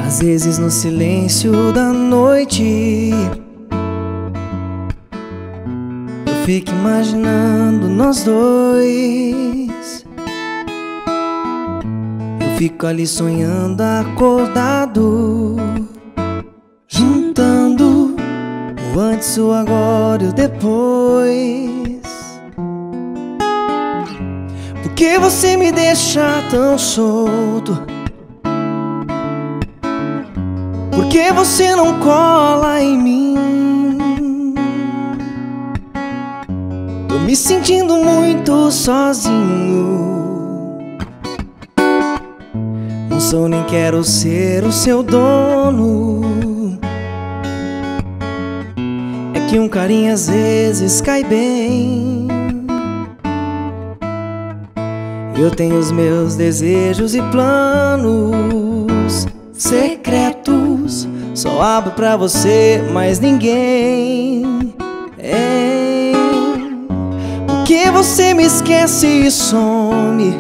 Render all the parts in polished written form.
Às vezes no silêncio da noite eu fico imaginando nós dois. Eu fico ali sonhando acordado, juntando o antes, o agora e o depois. Por que você me deixa tão solto? Por que você não cola em mim? Tô me sentindo muito sozinho. Não sou nem quero ser o seu dono. É que um carinho às vezes cai bem. Eu tenho os meus desejos e planos secretos, só abro pra você, mas ninguém. Por que você me esquece e some?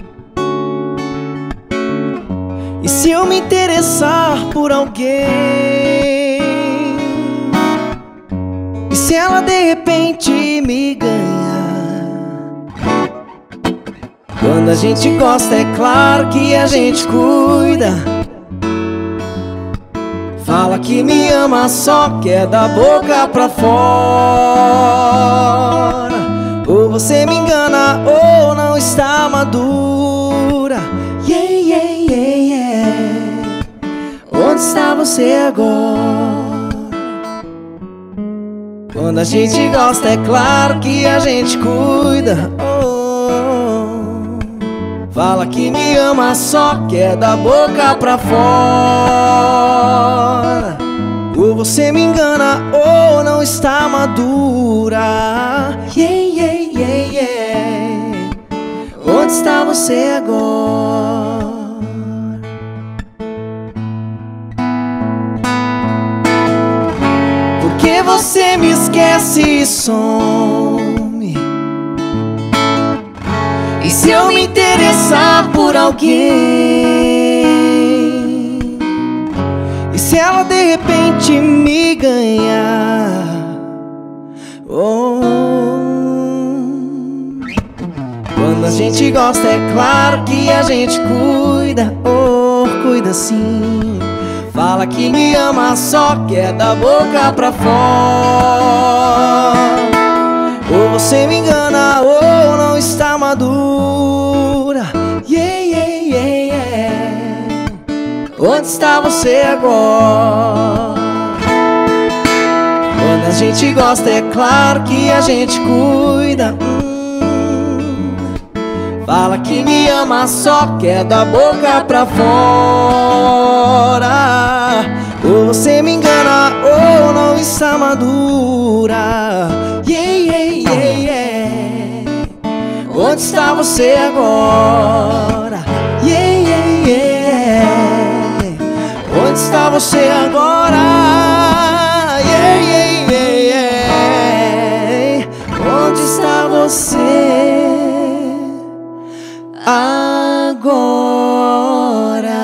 E se eu me interessar por alguém? E se ela de repente me ganha? Quando a gente gosta é claro que a gente cuida. Fala que me ama, só quer da boca pra fora. Ou você me engana ou não está madura. Yeah, yeah, yeah, yeah. Onde está você agora? Quando a gente gosta é claro que a gente cuida. Fala que me ama, só quer da boca pra fora. Ou você me engana ou não está madura. Yeah, yeah, yeah, yeah. Onde está você agora? Por que você me esquece e some? E se eu me interessar por alguém? E se ela de repente me ganhar? Quando a gente gosta é claro que a gente cuida. Cuida sim. Fala que me ama, só quer da boca pra fora. Ou você me engana ou não está madura. Yeah, yeah, yeah, yeah. Onde está você agora? Quando a gente gosta é claro que a gente cuida. Fala que me ama, só quer da boca pra fora. Ou você me engana ou não está madura. Yeah, yeah, yeah, yeah. Onde está você agora? Yeah, yeah, yeah. Onde está você agora? Yeah, yeah, yeah, yeah. Onde está você agora?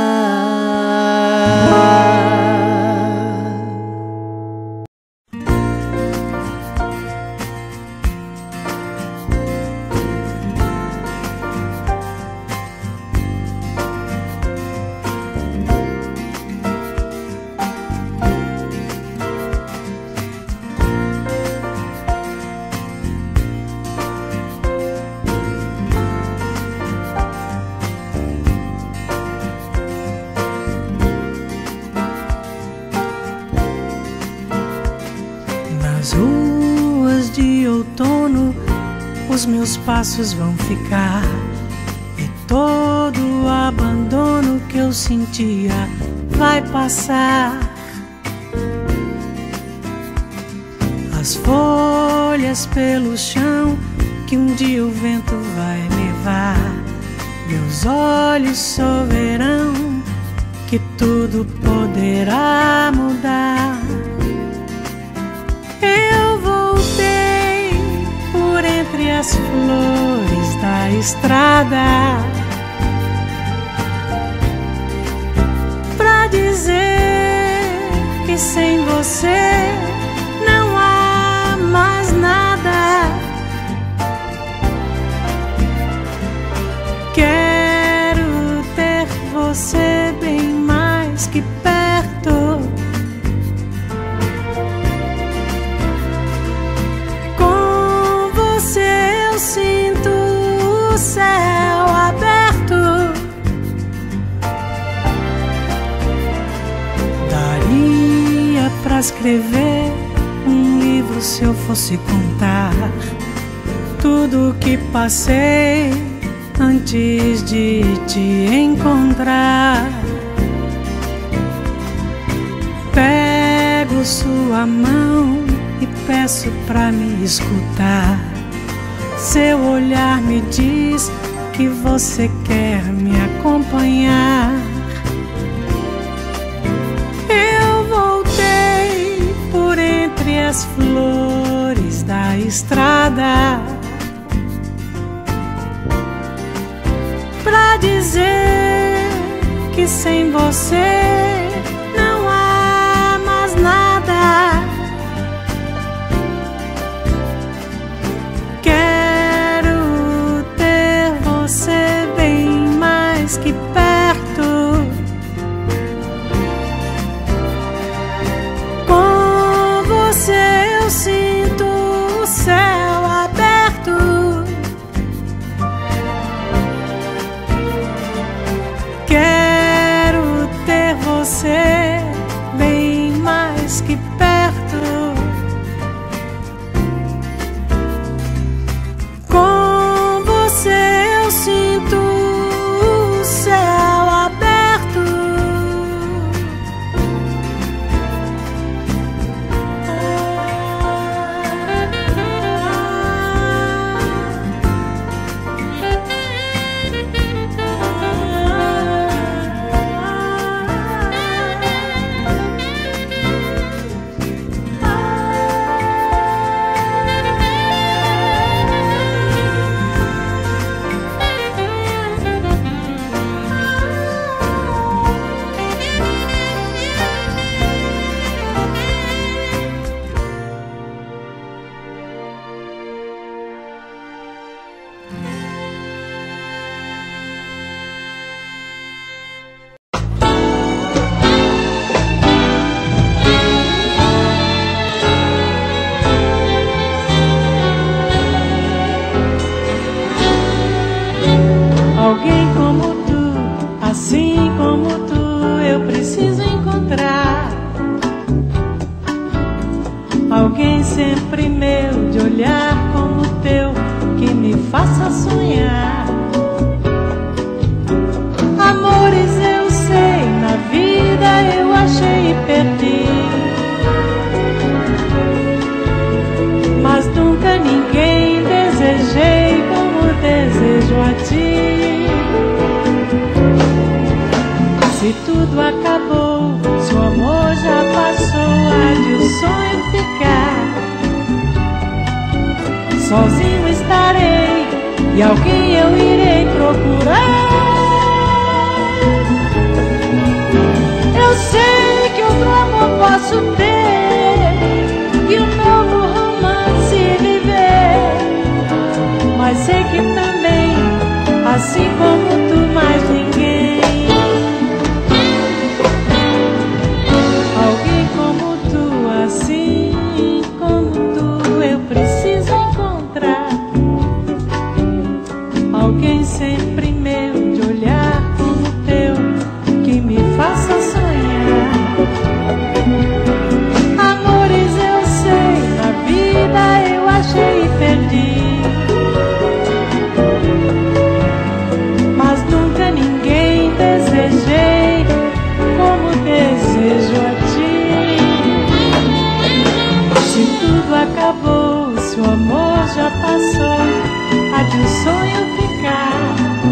Nas ruas de outono os meus passos vão ficar, e todo o abandono que eu sentia vai passar. As folhas pelo chão que um dia o vento vai levar, meus olhos só verão que tudo poderá mudar. Eu voltei por entre as flores da estrada pra dizer dizer que sem você não há mais nada. Quero ter você bem mais que perto. Com você eu sinto o céu aberto. Daria pra escrever um livro se eu fosse contar tudo o que passei antes de te encontrar. Pego sua mão e peço pra me escutar. Seu olhar me diz que você quer me acompanhar. Eu voltei por entre as flores da estrada pra dizer que sem você não há mais nada. Quero ter você bem mais que perto. Com você eu sinto o céu aberto. Quero ter você bem mais que perto. Com você eu sinto o céu aberto. Alguém como tu, assim como tu, eu preciso encontrar. Alguém sempre meu, de olhar como o teu, que me faça sonhar. Amores eu sei, na vida eu achei e perdi, mas nunca ninguém desejei como desejo a ti. Se tudo acabou, se o amor já passou, há de o sonho ficar. Sozinho estarei e alguém eu irei procurar. Eu sei que outro amor posso ter e um novo romance viver, mas sei que também, assim como tu, mais ninguém. Alguém como tu, assim como tu, eu preciso encontrar. Alguém sempre meu, de olhar como o teu, que me faça sonhar. Amores eu sei, na vida eu achei e perdi, mas nunca ninguém desejei como desejo a ti. Se tudo acabou, se o amor já passou, há de um sonho ficar.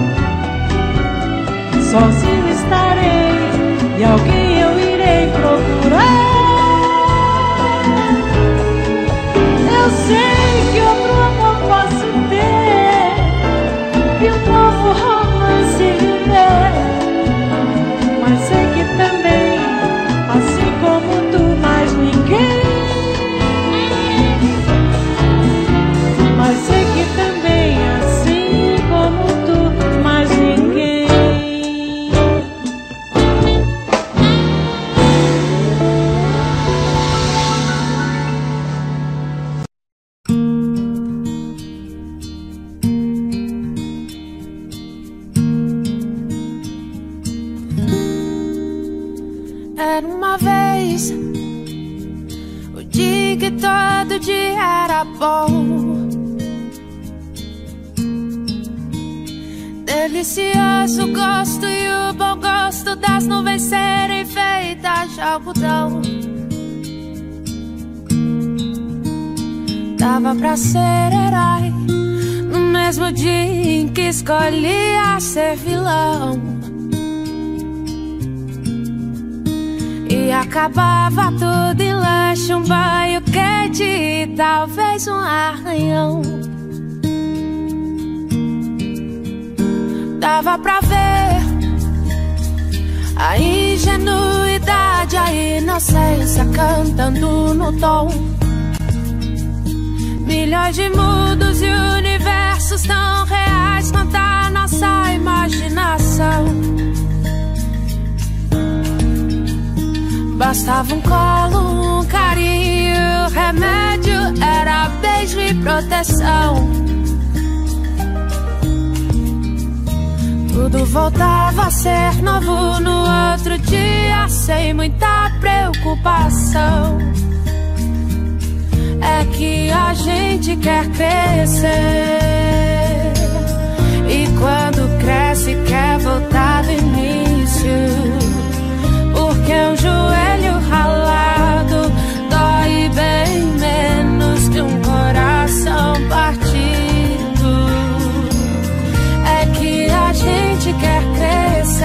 Sozinho estarei e alguém eu irei procurar. Eu sei que outro amor posso ter e um novo romance viver, mas sei que também, voo. Delicioso gosto e o bom gosto das nuvens serem feitas de algodão. Dava pra ser herói no mesmo dia em que escolhia ser vilão. E acabava tudo em lanche, um banho quente e talvez um arranhão. Dava pra ver a ingenuidade, a inocência cantando no tom. Milhões de mundos e universos tão reais quanto a nossa imaginação. Bastava um colo, um carinho, remédio era beijo e proteção. Tudo voltava a ser novo no outro dia, sem muita preocupação. É que a gente quer crescer, e quando cresce quer voltar do início. Porque um joelho ralado dói bem menos que um coração partido. É que a gente quer crescer,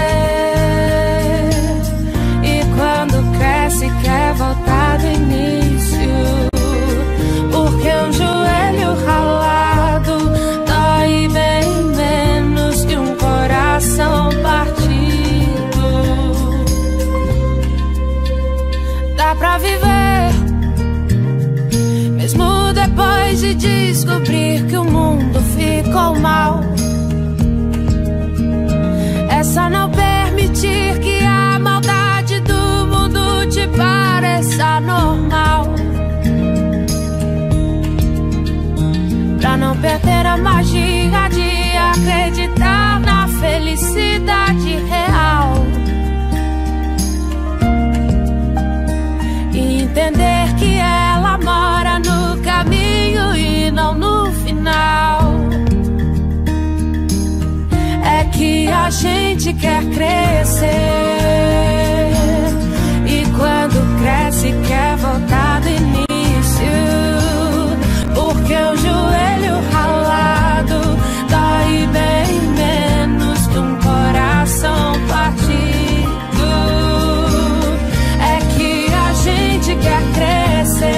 e quando cresce quer voltar do início. Porque um joelho ralado dói bem menos que um coração partido. Dá pra viver, mesmo depois de descobrir que o mundo ficou mal. É só não permitir que a maldade do mundo te pareça normal. Pra não perder a magia de acreditar na felicidade real. E entender que ela mora no caminho e não no final. É que a gente quer crescer, e quando cresce quer voltar do início. Porque o joelho ralado dói bem menos que um coração partido. É que a gente quer crescer,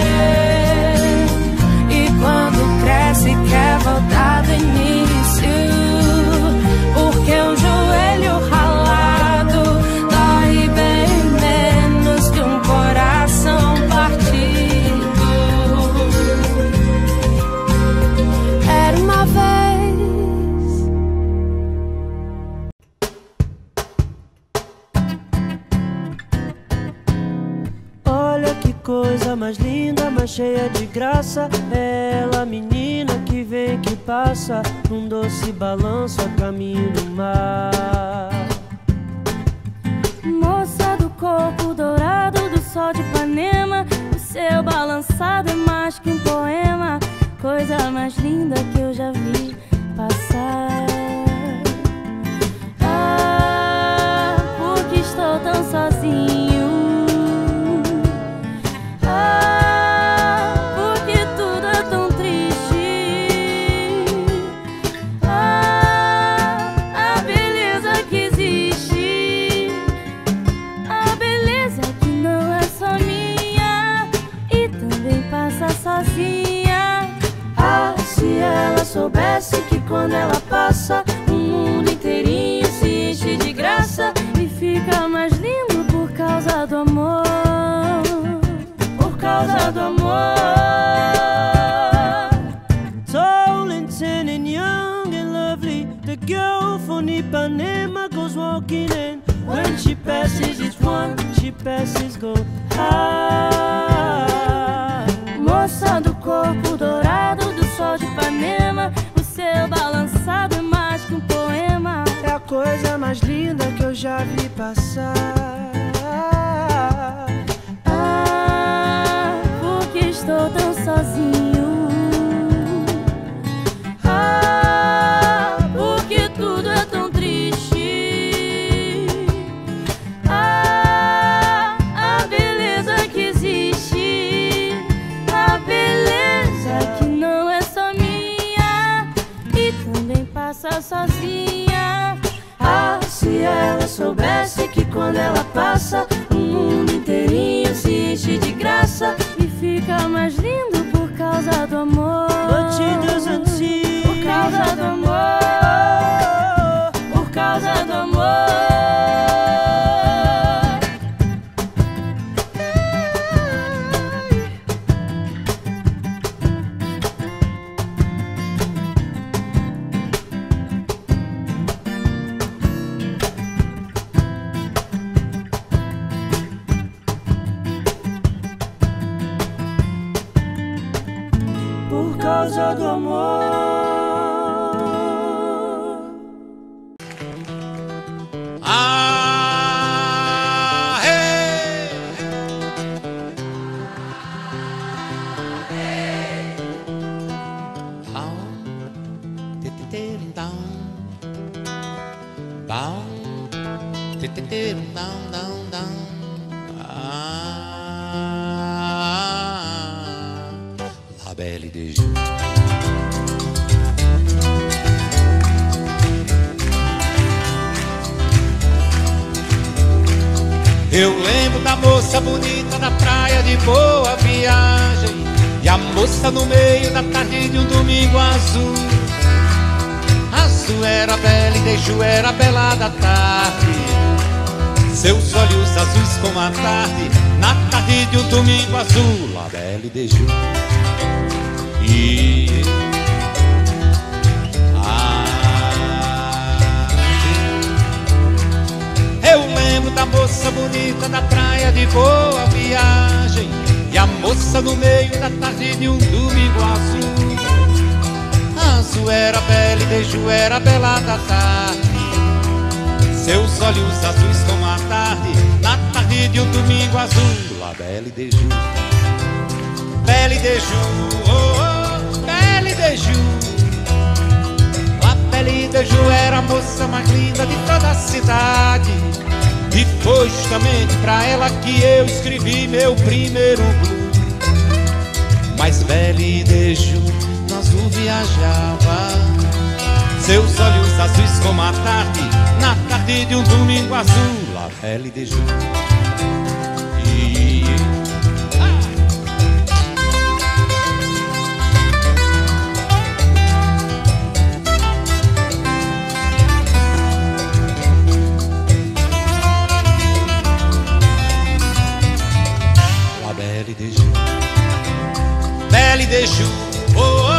e quando cresce quer voltar do início. Porque um joelho ralado dói bem menos que um coração partido. Era uma vez. Olha que coisa mais linda, mais cheia de graça. Ela, menina que vem, que passa, num doce balanço a caminho do mar. Moça do corpo dourado do sol de Ipanema, o seu balançado é mais que um poema. Coisa mais linda que eu já vi passar. Ah, porque estou tão sozinho. Ah, se ela soubesse que quando ela passa, o mundo inteirinho se enche de graça e fica mais lindo por causa do amor. Por causa do amor. Tall and tan and young and lovely, the girl from Ipanema goes walking, and when she passes each one, she passes gold. Moça do corpo dourado do sol de Ipanema, o seu balançado é mais que um poema. É a coisa mais linda que eu já vi passar. Ah, porque estou tão sozinho. passa sozinha. Ah, se ela soubesse que quando ela passa, o mundo inteirinho se enche de graça e fica mais lindo por causa do amor. Batidas antigas, por causa do amor, por causa do amor. Por causa do amor. Ah, hey. La Belle des Jours. Eu lembro da moça bonita da praia de Boa Viagem, e a moça no meio da tarde de um domingo azul. Azul era Belle des Jours, era bela da tarde, seus olhos azuis como a tarde, na tarde de um domingo azul. La Belle des Jours. E eu lembro da moça bonita da praia de Boa Viagem, e a moça no meio da tarde de um domingo azul. Azul era Belle des Jours, era bela da tarde, seus olhos azuis como a tarde, na tarde de um domingo azul. La Belle des Jours. Belle des Jours, oh, oh, Belle des Jours. La Belle des Jours era a moça mais linda de toda a cidade, e foi justamente pra ela que eu escrevi meu primeiro blues. Mas Belle des Jours no azul viajava, seus olhos azuis como a tarde, na tarde de um domingo azul. La Belle des Jours. Belle des Jours. Belle des Jours, oh, oh.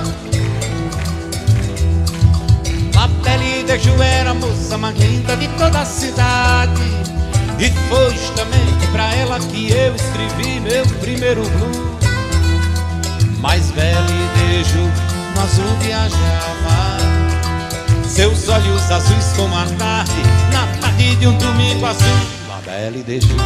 A Belle des Jours era a moça mais linda de toda a cidade, e foi justamente pra ela que eu escrevi meu primeiro blues. Mas Belle des Jours no azul viajava, seus olhos azuis como a tarde, na tarde de um domingo azul. La Belle des Jours.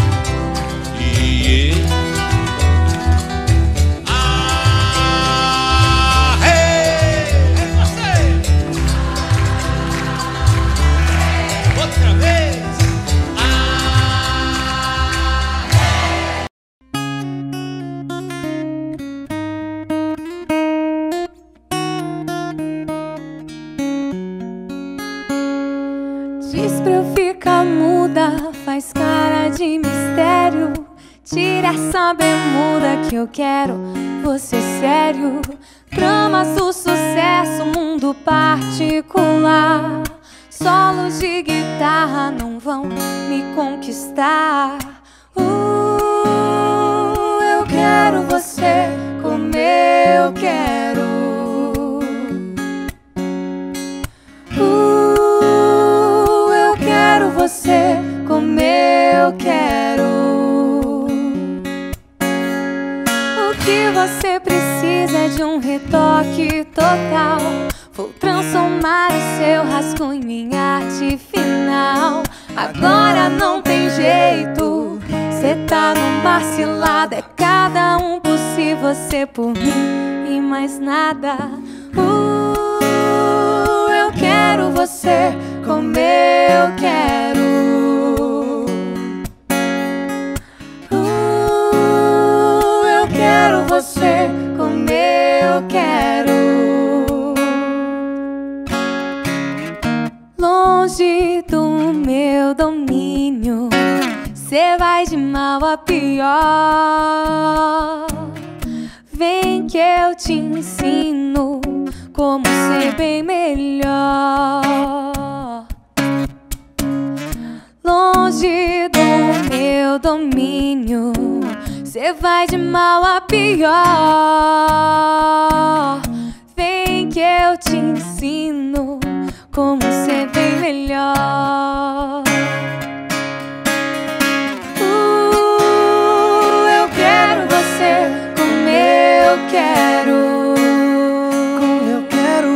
Ah, hey, é você. Outra vez. Diz pra eu ficar muda, faz cara de mistério. Tira essa bermuda que eu quero você sério. Tramas do sucesso, mundo particular. Solos de guitarra não vão me conquistar. Eu quero você como eu quero. Eu quero você como eu quero. O que você precisa é de um retoque total. Vou transformar o seu rascunho em arte final. Agora não tem jeito, cê tá numa cilada. É cada um por si, você por mim e mais nada. Eu quero você como eu quero. Eu quero você como eu quero. meu domínio, cê vai de mal a pior. Vem que eu te ensino como ser bem melhor. Longe do meu domínio, cê vai de mal a pior. Vem que eu te ensino como ser bem melhor. Eu quero você como eu quero. Como eu quero.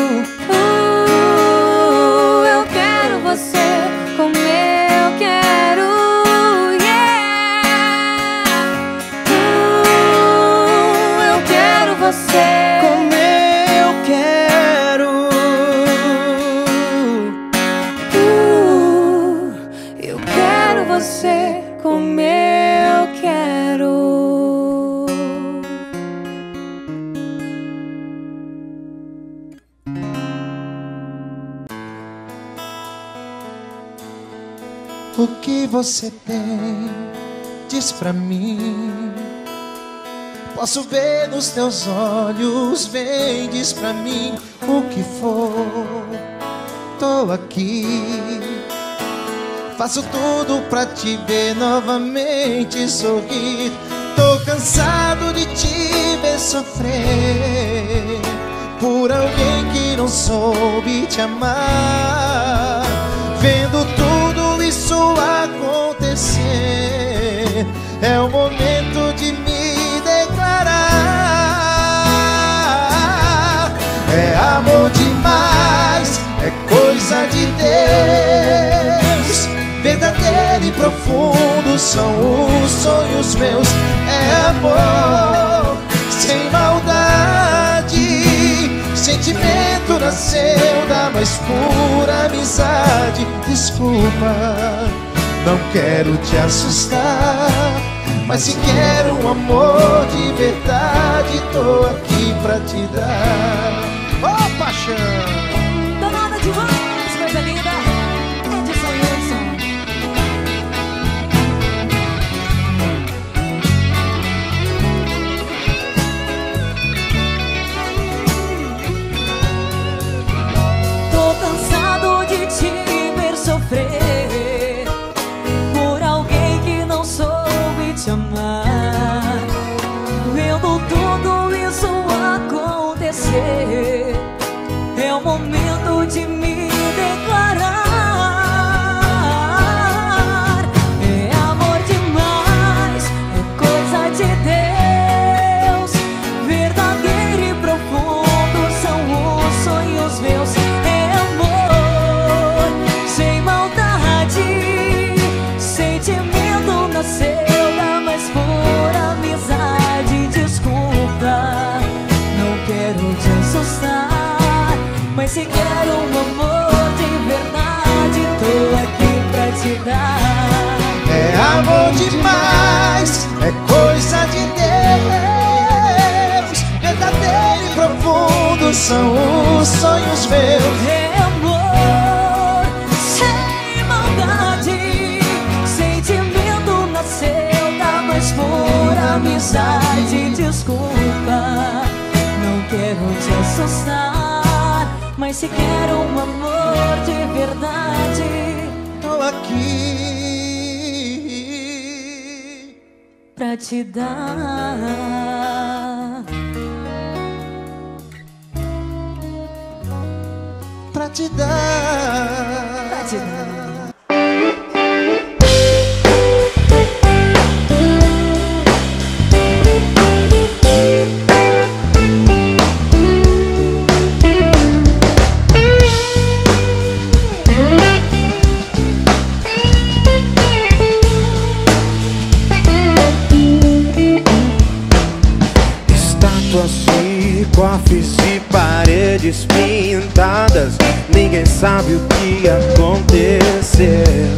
Eu quero você como eu quero. Yeah. Eu quero você Como eu quero. eu quero você como eu quero. O que você tem, diz pra mim. Posso ver nos teus olhos, vem, diz pra mim o que for. Tô aqui, faço tudo pra te ver novamente sorrir. Tô cansado de te ver sofrer por alguém que não soube te amar. Vendo tudo isso acontecer, é o momento de me declarar. É amor demais, é coisa de Deus. Verdadeiro e profundo são os sonhos meus. É amor sem maldade. Sentimento nasceu da mais pura amizade. Desculpa, não quero te assustar, mas se quero um amor de verdade, tô aqui pra te dar. Oh, paixão! Danada demais, coisa linda. Edson Hudson. Tô cansado de te ver sofrer por alguém que não soube te amar. Vendo tudo isso acontecer, é o momento de me declarar. É amor demais, é coisa de Deus. Verdadeiro e profundo são os sonhos meus. É amor sem maldade. Sentimento nasceu da mais pura amizade. Desculpa, não quero te assustar, mas se quero um amor de verdade, tô aqui pra te dar. É amor demais, é coisa de Deus. Verdadeiro e profundo são os sonhos meus. É amor sem maldade. Sentimento nasceu da mais pura amizade. Desculpa, não quero te assustar, mas se quero um amor de verdade, Tô aqui pra te dar. pra te dar. Pra te dar. Cofres e paredes pintadas, ninguém sabe o que aconteceu.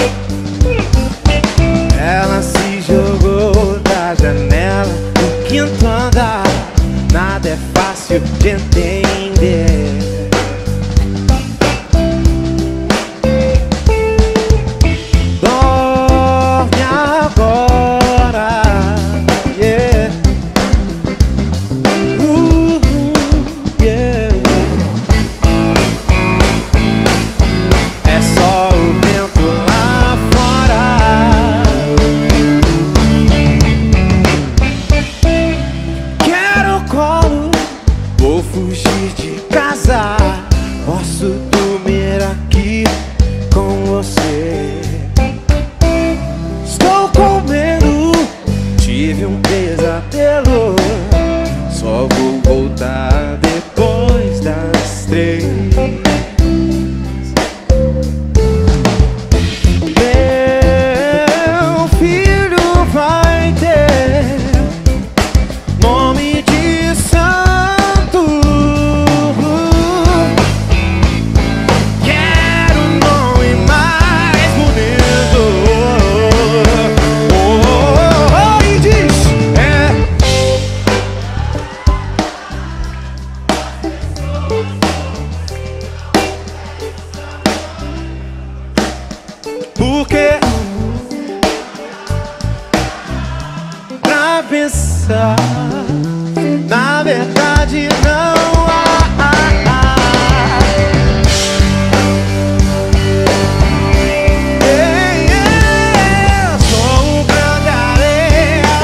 Ela se jogou da janela no quinto andar, nada é fácil de entender. casar, posso dormir aqui com você. Estou com medo, tive um pesadelo, só vou voltar depois das 3. Meu filho vai ter nome de santo. Quero um nome mais bonito. E diz, porque pra pensar, na verdade não há. Eu sou um grão de areia.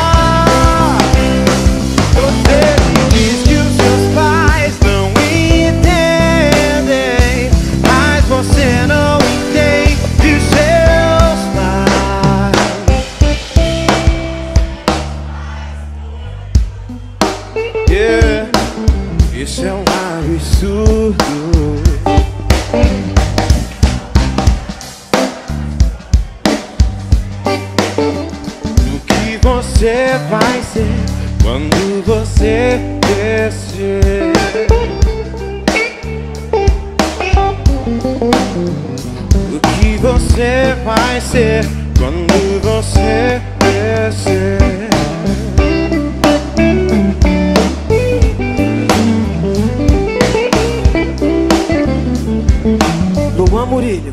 Você diz que os seus pais não entendem, mas você não entende seus pais. Yeah, isso é um absurdo. O que você vai ser quando você crescer? O que você vai ser quando você crescer? Luan Murilho.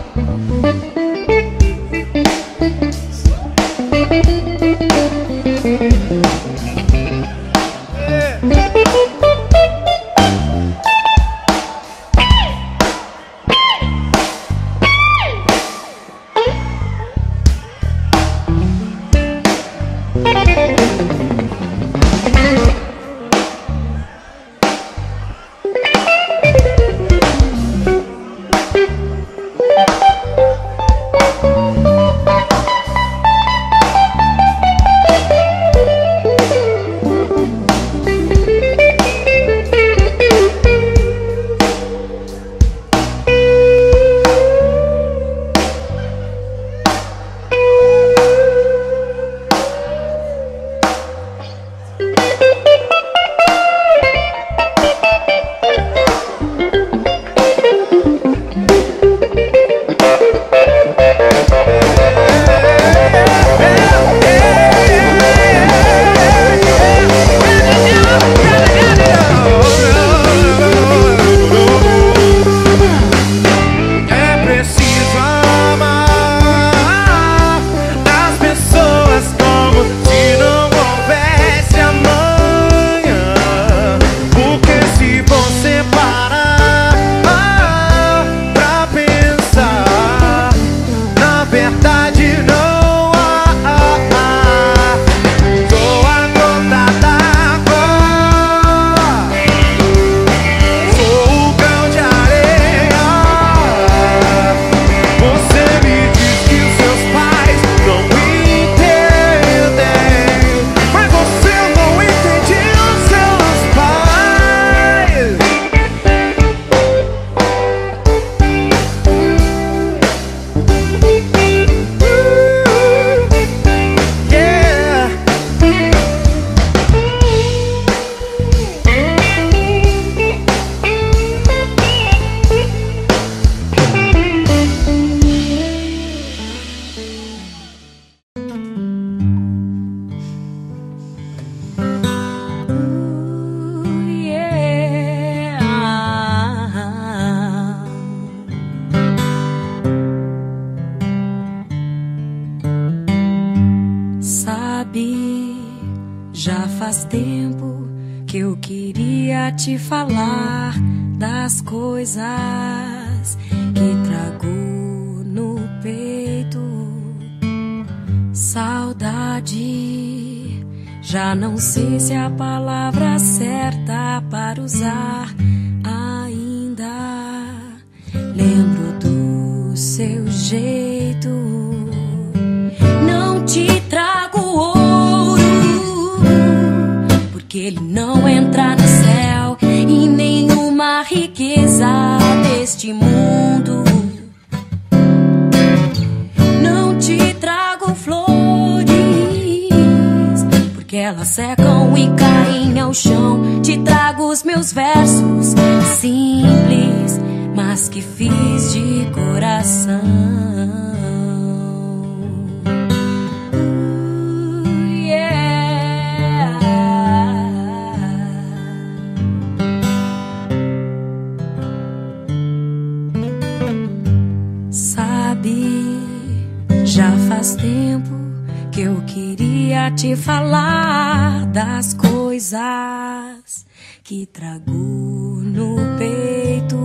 Já faz tempo que eu queria te falar das coisas que trago no peito. Saudade, já não sei se é a palavra certa para usar. jeito. Não te trago ouro, porque ele não entra no céu, e nenhuma riqueza deste mundo. Não te trago flores, porque elas secam e caem ao chão. Te trago os meus versos simples, mas que fiz de coração. Sabe, já faz tempo que eu queria te falar das coisas que trago no peito.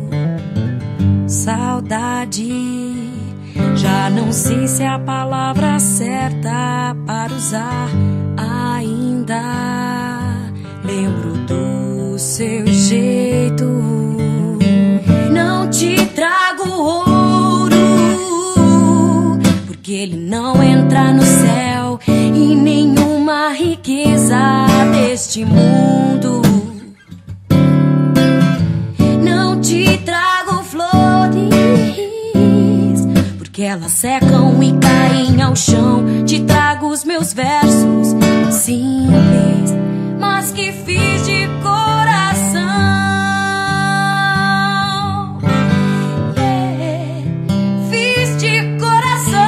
Saudade, já não sei se é a palavra certa para usar ainda. Lembro do seu jeito. Não te trago ouro, porque ele não entra no céu, e nenhuma riqueza deste mundo. Não te trago flores, porque elas secam e caem ao chão. Te trago os meus versos simples, mas que fiz de coração. Fiz de coração.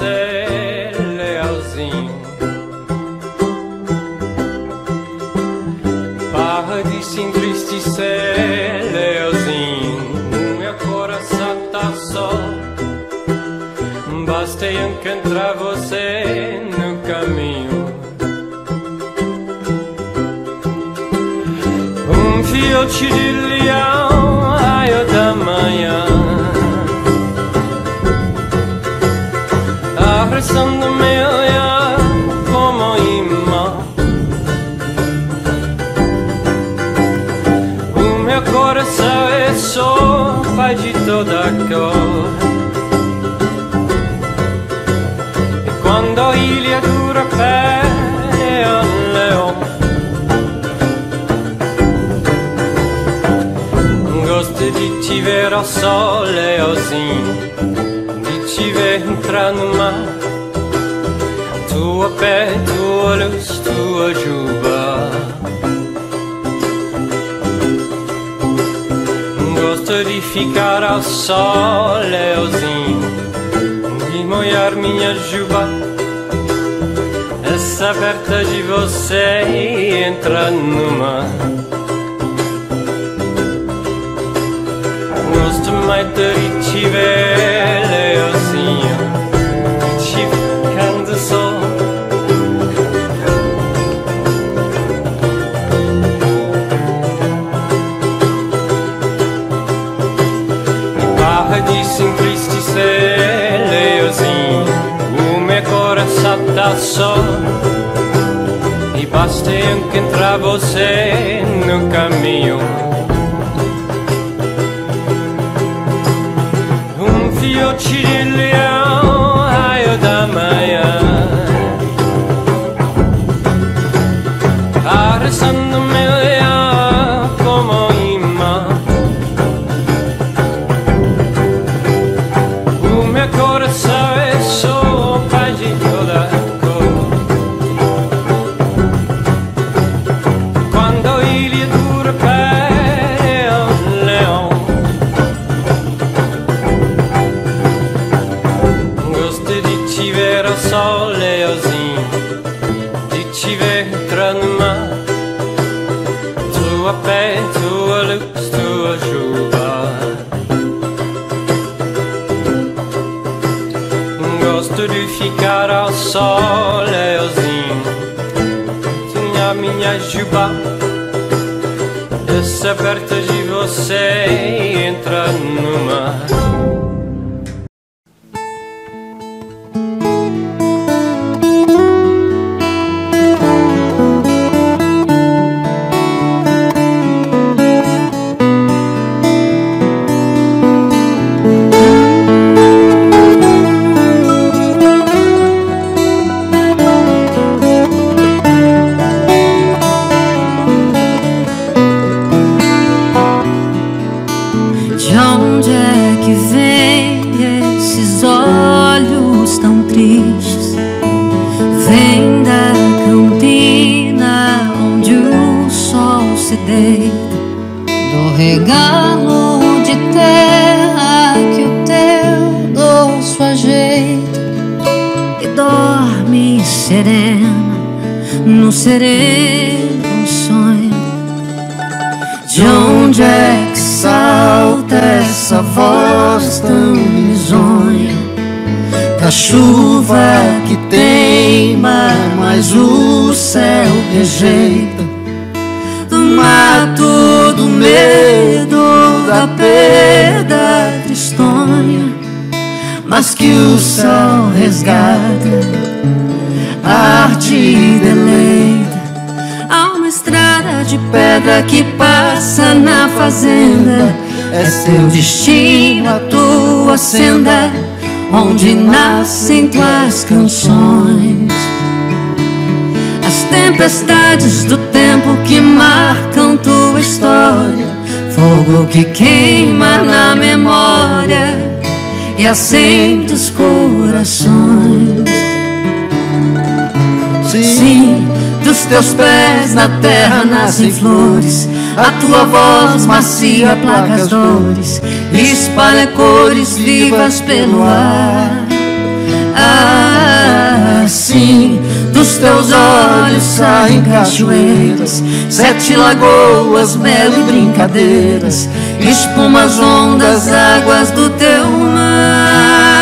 você, lealzinho. Para de se entristecer, lealzinho. O meu coração tá só. Basta encontrar você no caminho. Fiote de leão, raio da manhã, abraçando meu olhar como imã. O meu coração é só pai de toda cor. E quando a ilha dura pé é um leão. Gosto de te ver ao sol, leozinho, de te ver entrar no mar. Tua pele, tua luz, tua juba. Gosto de ficar ao sol, leozinho, de molhar minha juba. Essa perto de você e entrar no mar. Gosto mais de te ver, leozinho, te ficando só. Para de se entristecer, leozinho, o meu coração tá só. E basta encontrar você no caminho. Fiote de leão, raio da manhã, abraçando meu olhar como imã. O meu coração é só pai de toda cor. Quando a ilha dura pé é um leão. Sol, leozinho, de te ver entrar no mar. Tua pele, tua luz, tua juba. Gosto de ficar ao sol, leozinho, tinha minha juba. Desce perto de você e entra no mar. Do regalo de terra que o teu dorso ajeita e dorme serena no sereno sonho. De onde é que salta essa voz tão risonha? Da chuva que teima, mas o céu rejeita. Do mato, do medo, da perda tristonha, mas que o sol resgata, arte e deleita. Há uma estrada de pedra que passa na fazenda, é seu destino, a tua senda, onde nascem tuas canções. As tempestades do tempo que marcam tua história, fogo que queima na memória e acende os corações. Sim, dos teus pés na terra nascem flores, a tua voz macia aplaca as dores, espalha cores vivas pelo ar. Assim, dos teus olhos saem cachoeiras, 7 lagoas, mel e brincadeiras, espumas, ondas, águas do teu mar.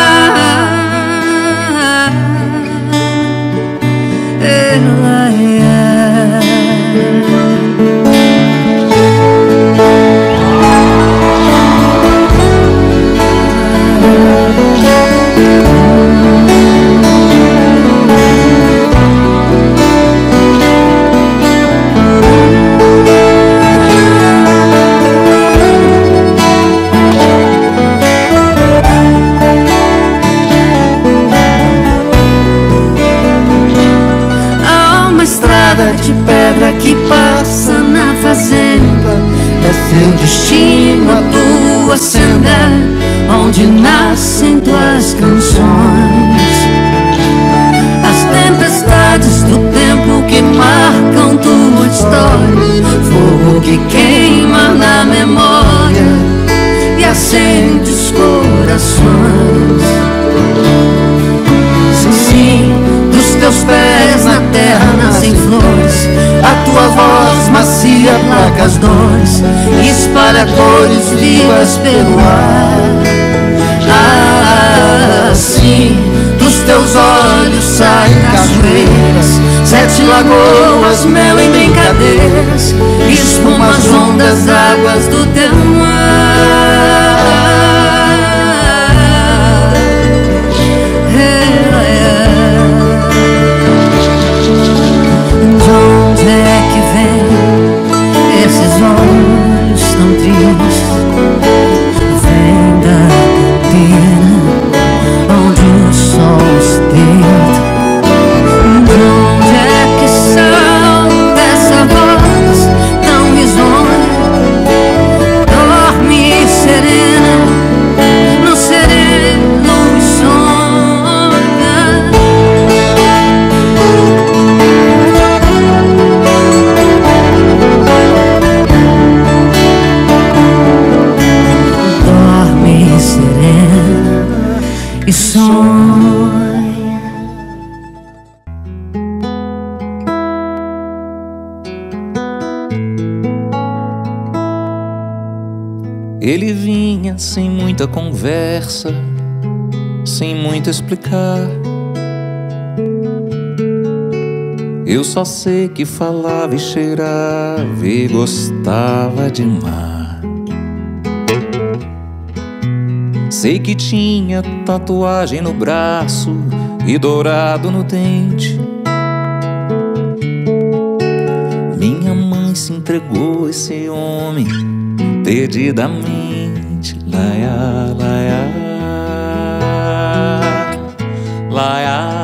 De pedra que passa na fazenda, é seu destino, a tua senda, onde nascem tuas canções. As tempestades do tempo que marcam tua história, fogo que queima na memória e acende os corações. Sim, dos teus pés na terra nascem flores, a tua voz macia placa as dores, espalha cores vivas pelo ar. Assim, dos teus olhos saem cachoeiras, 7 lagoas, mel em brincadeiras, espumas, ondas, águas do teu mar. Esses olhos tão tristes vêm da campina onde o sol se deita. De onde é que salta essa voz tão risonha? Dorme serena no sereno sonha. E sonha. Ele vinha sem muita conversa, sem muito explicar. Eu só sei que falava e cheirava e gostava de mar. Sei que tinha tatuagem no braço e dourado no dente. Minha mãe se entregou a esse homem perdidamente. Laia, laia, laia,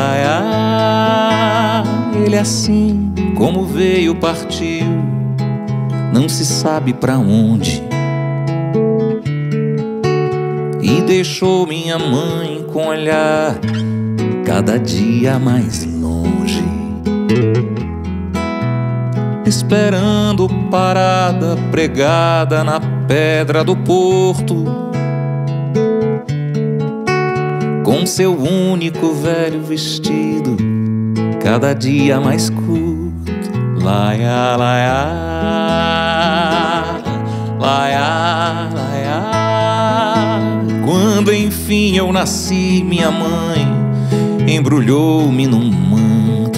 laia. Ele assim como veio partiu, não se sabe pra onde. E deixou minha mãe com o olhar cada dia mais longe, esperando parada pregada na pedra do porto, com seu único velho vestido cada dia mais curto. Laia, laia, laia, laia. Quando enfim eu nasci, minha mãe embrulhou-me num manto,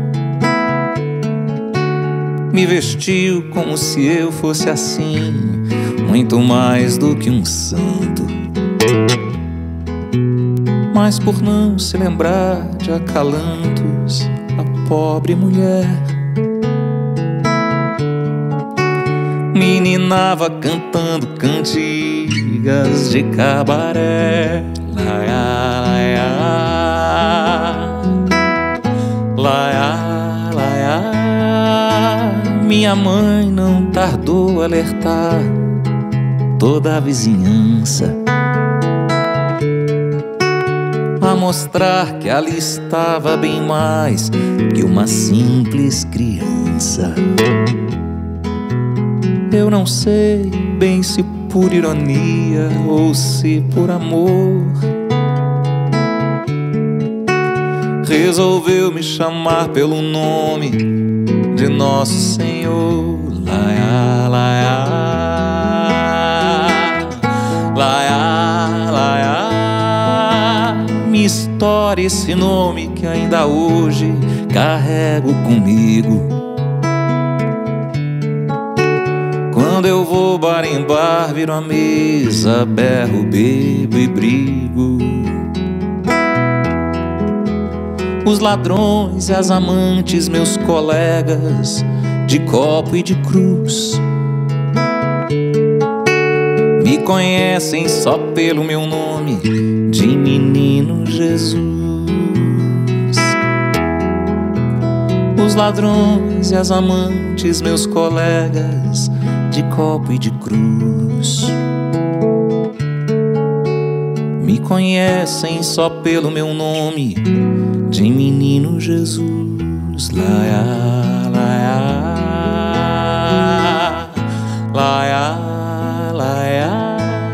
me vestiu como se eu fosse assim, muito mais do que um santo. Mas por não se lembrar de acalantos, a pobre mulher meninava cantando cantigas de cabaré. Laia, laia, laia, laia. Minha mãe não tardou a alertar toda a vizinhança, a mostrar que ali estava bem mais que uma simples criança. Eu não sei bem se por ironia ou se por amor, resolveu me chamar pelo nome de Nosso Senhor. Laiá, laiá, laiá, laiá. Minha história, esse nome que ainda hoje carrego comigo. Quando eu vou bar em bar, viro a mesa, berro, bebo e brigo. Os ladrões e as amantes, meus colegas de copo e de cruz, me conhecem só pelo meu nome de Menino Jesus. Os ladrões e as amantes, meus colegas de copo e de cruz, me conhecem só pelo meu nome de Menino Jesus. Laiá, laiá, laiá, laiá.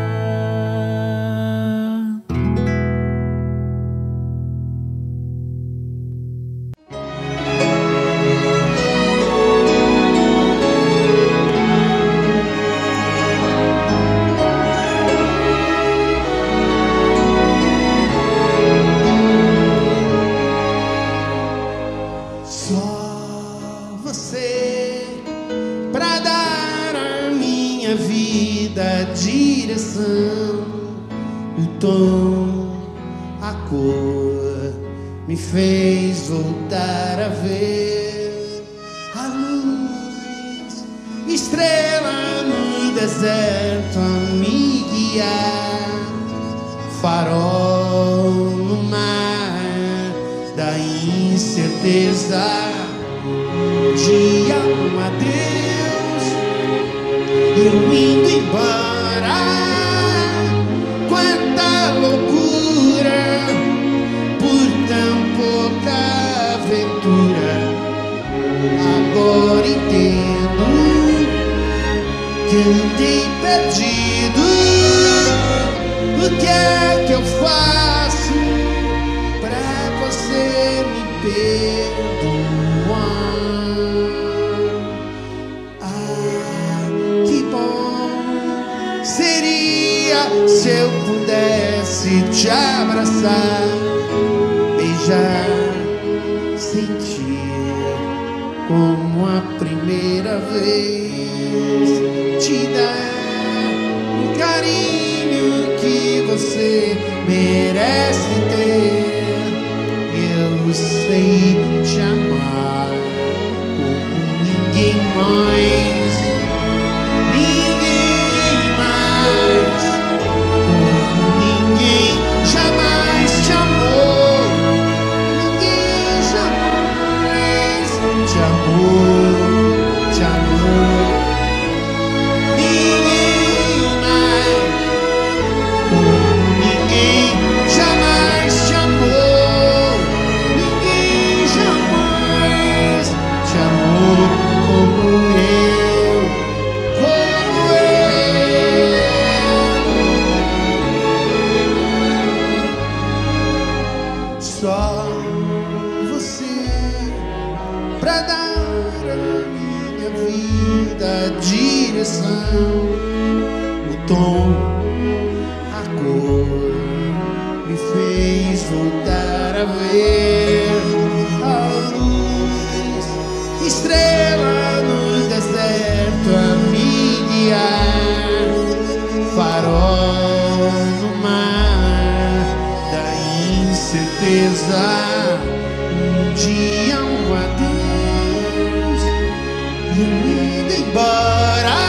O tom, a cor me fez voltar a ver a luz, estrela no deserto a me guiar, farol no mar da incerteza. Dia um adeus, eu indo embora. Quanta loucura por tão pouca aventura. Agora entendo que andei perdido. O que é que eu faço pra você me perdoar? Ah, que bom seria se eu pudesse te abraçar, beijar, sentir como a primeira vez, te dar o carinho que você merece ter. Eu sei te amar como ninguém mais, ninguém mais. Ninguém jamais te amou, ninguém jamais te amou, te amou. Ninguém mais, ninguém jamais te amou, ninguém jamais te amou como eu, como eu. Só você pra dar a minha vida a direção, o tom, a cor me fez voltar a ver a luz, estrela no deserto a me guiar, farol no mar da incerteza. Um dia um adeus e eu indo embora.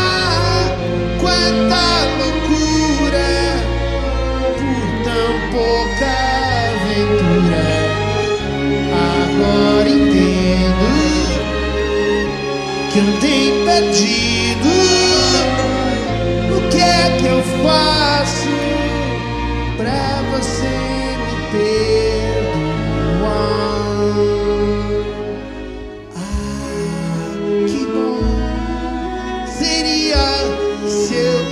Quanta loucura por tão pouca aventura. Agora entendo que andei perdido. O que é que eu faço pra você me perdoar? Ah, que bom seria se eu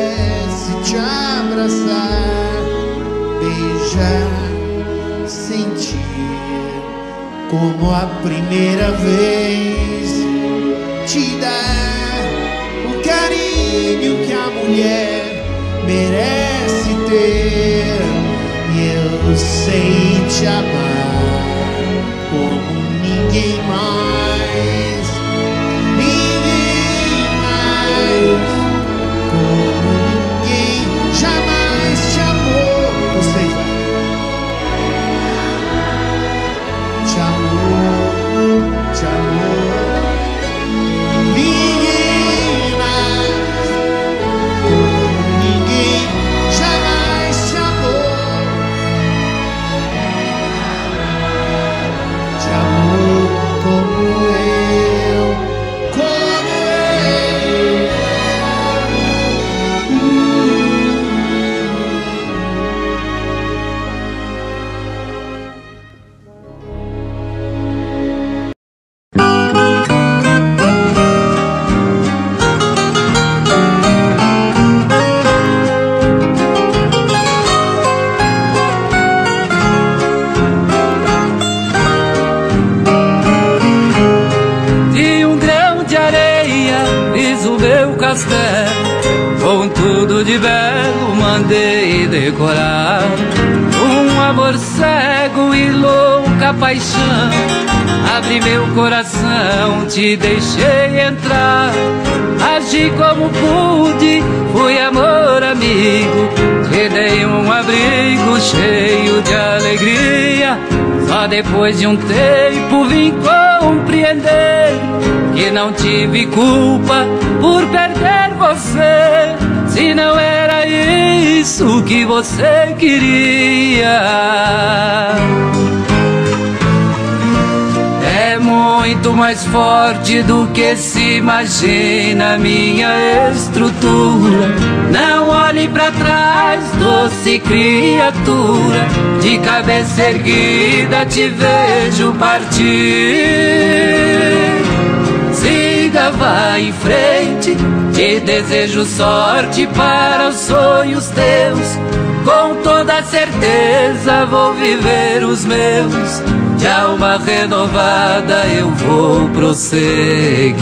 pudesse te abraçar, beijar, sentir sentir como a primeira vez, te dar o carinho que a mulher merece ter. E eu sei te amar como ninguém mais, ninguém mais, como ninguém jamais te amou. Vocês vai. Te amor, ninguém mais, como ninguém jamais te amou. Te amou como eu, como eu. De um grão de areia fiz o meu castelo, com tudo de belo mandei decorar. Um amor cego e louca paixão, abri meu coração, te deixei entrar. Agi como pude, fui amor amigo, te dei um abrigo cheio de alegria. Só depois de um tempo vim compreender que não tive culpa por perder você, se não era isso que você queria. É muito mais forte do que se imagina minha estrutura. Não olhe pra trás, doce criatura, de cabeça erguida te vejo partir. Siga, vai em frente, te desejo sorte para os sonhos teus. Com toda certeza vou viver os meus, de alma renovada eu vou prosseguir.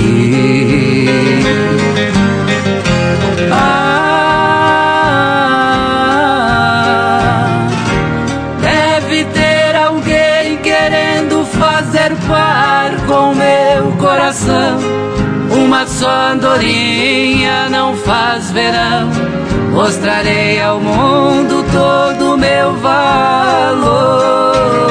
Deve ter alguém querendo fazer par com meu coração. Uma só andorinha não faz verão, mostrarei ao mundo todo o meu valor.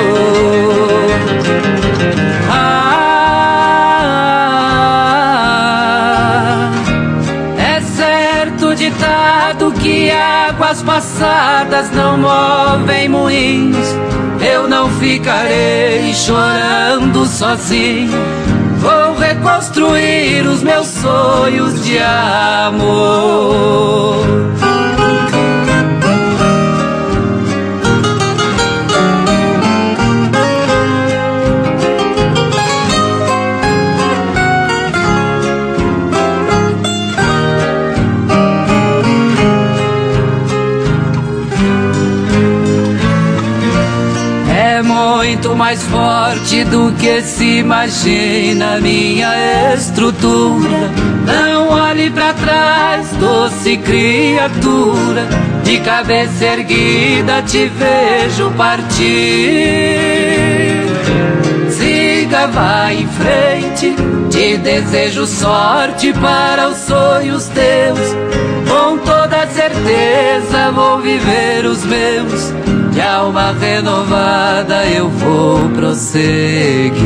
É certo ditado que águas passadas não movem moinhos. Eu não ficarei chorando sozinho, vou reconstruir os meus sonhos de amor. Muito mais forte do que se imagina minha estrutura. Não olhe pra trás, doce criatura, de cabeça erguida te vejo partir. Siga, vai em frente, te desejo sorte para os sonhos teus. Com toda certeza vou viver os meus, de alma renovada eu vou prosseguir.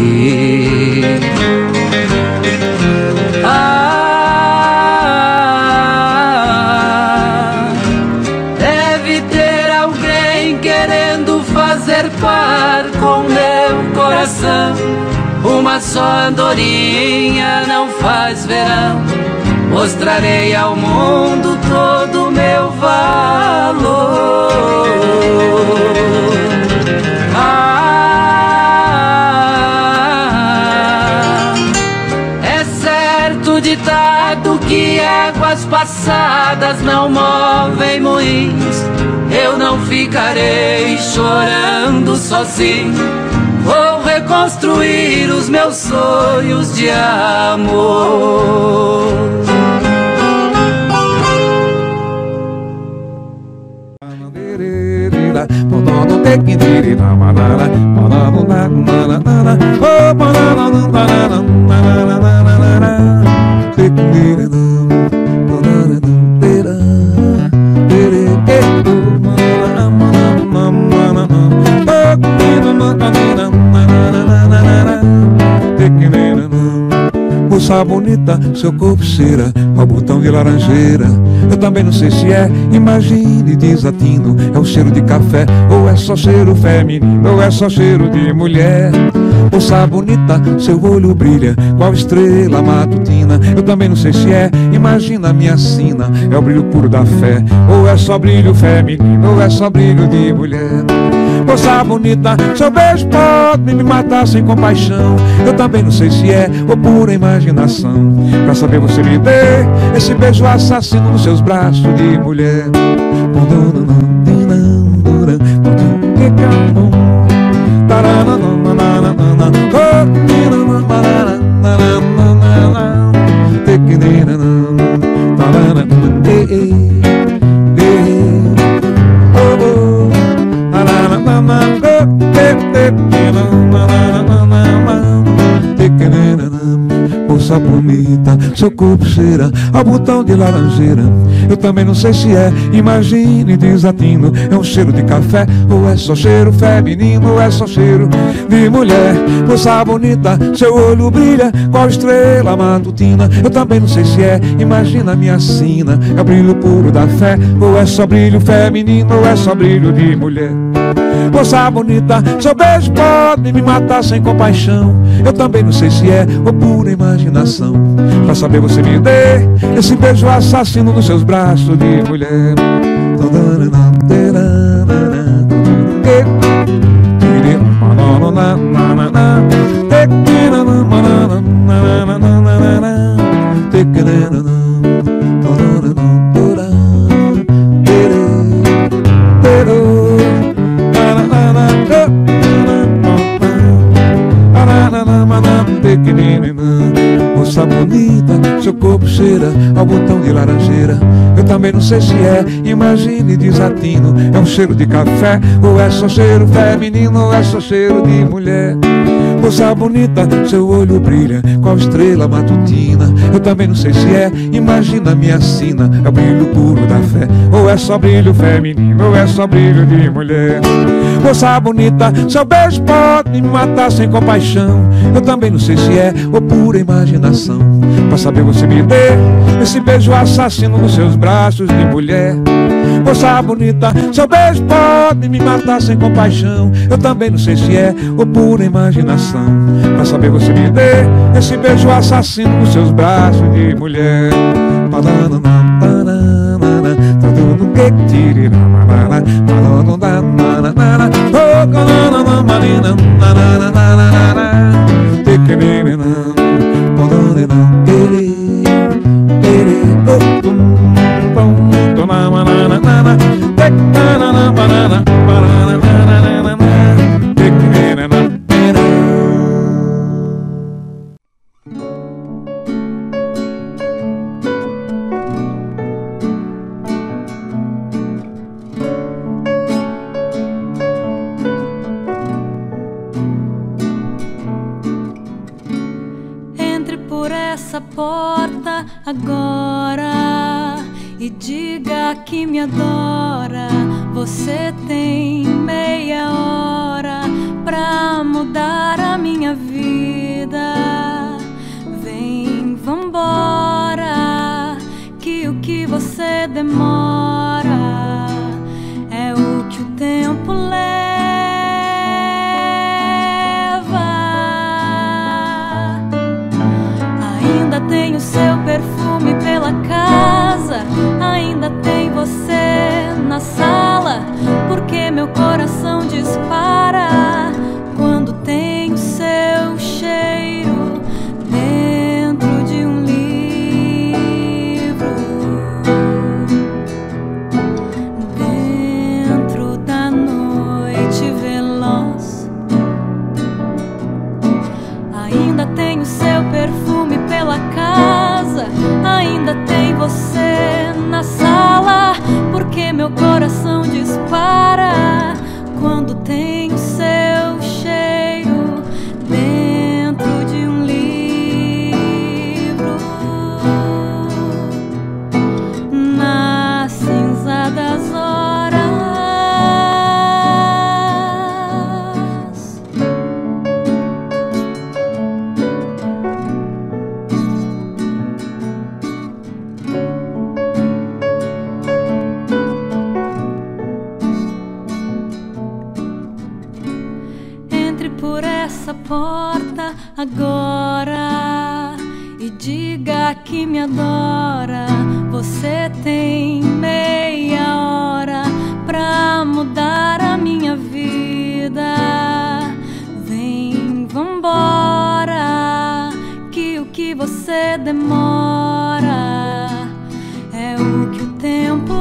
Deve ter alguém querendo fazer par com meu coração. Uma só andorinha não faz verão, mostrarei ao mundo todo o meu valor. É certo ditado que águas passadas não movem moinhos. eu não ficarei chorando sozinho. Vou reconstruir os meus sonhos de amor. Moça bonita, seu corpo cheira ao botão de laranjeira. Eu também não sei se é, imagine, desatino. É o cheiro de café, ou é só cheiro feminino, ou é só cheiro de mulher. Moça bonita, seu olho brilha qual estrela matutina. Eu também não sei se é, imagina a minha sina. É o brilho puro da fé, ou é só brilho feminino, ou é só brilho de mulher. Moça bonita, seu beijo pode me matar sem compaixão. Eu também não sei se é ou pura imaginação. Pra saber você me dê esse beijo assassino nos seus braços de mulher. Moça bonita, seu corpo cheira ao botão de laranjeira. Eu também não sei se é, imagine, desatino. É um cheiro de café, ou é só cheiro feminino, ou é só cheiro de mulher. Moça bonita, seu olho brilha qual estrela matutina. Eu também não sei se é, imagina a minha sina. É o brilho puro da fé, ou é só brilho feminino, ou é só brilho de mulher. Moça bonita, seu beijo pode me matar sem compaixão. Eu também não sei se é ou pura imaginação. Pra saber você me dê esse beijo assassino nos seus braços de mulher. Moça bonita, seu corpo cheira ao botão de laranjeira. Eu também não sei se é, imagine, desatino. É um cheiro de café, ou é só cheiro feminino, ou é só cheiro de mulher. Moça bonita, seu olho brilha qual estrela matutina. Eu também não sei se é, imagina a minha sina. É o brilho puro da fé, ou é só brilho feminino, ou é só brilho de mulher. Moça bonita, seu beijo pode me matar sem compaixão. Eu também não sei se é ou pura imaginação. Pra saber você me dê esse beijo assassino nos seus braços de mulher. Moça bonita, seu beijo pode me matar sem compaixão. Eu também não sei se é ou pura imaginação. Pra saber você me dê esse beijo assassino nos seus braços de mulher. Porta agora e diga que me adora. Você tem meia hora pra mudar a minha vida. Vem, vambora, que o que você demora é o que o tempo leva. Ainda tem o seu perfume pela casa, ainda tem você na sala, porque meu coração dispara quando tem o seu cheiro dentro de um livro, dentro ainda tem você na sala, porque meu coração dispara quando tem o seu cheiro dentro de um livro. Na cinza das horas, entre por essa porta agora e diga que me adora. Você tem meia hora pra mudar a minha vida. Vem, vambora, que o que você demora é o que o tempo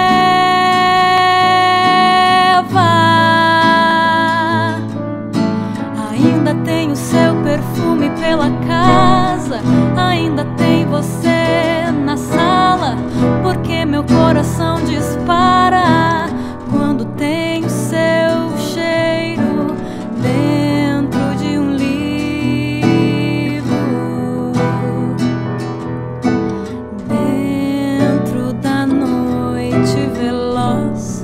leva. Ainda tem o seu perfume pela casa, ainda tem você na sala, porque meu coração dispara quando tem o seu cheiro dentro de um livro. Dentro da noite veloz,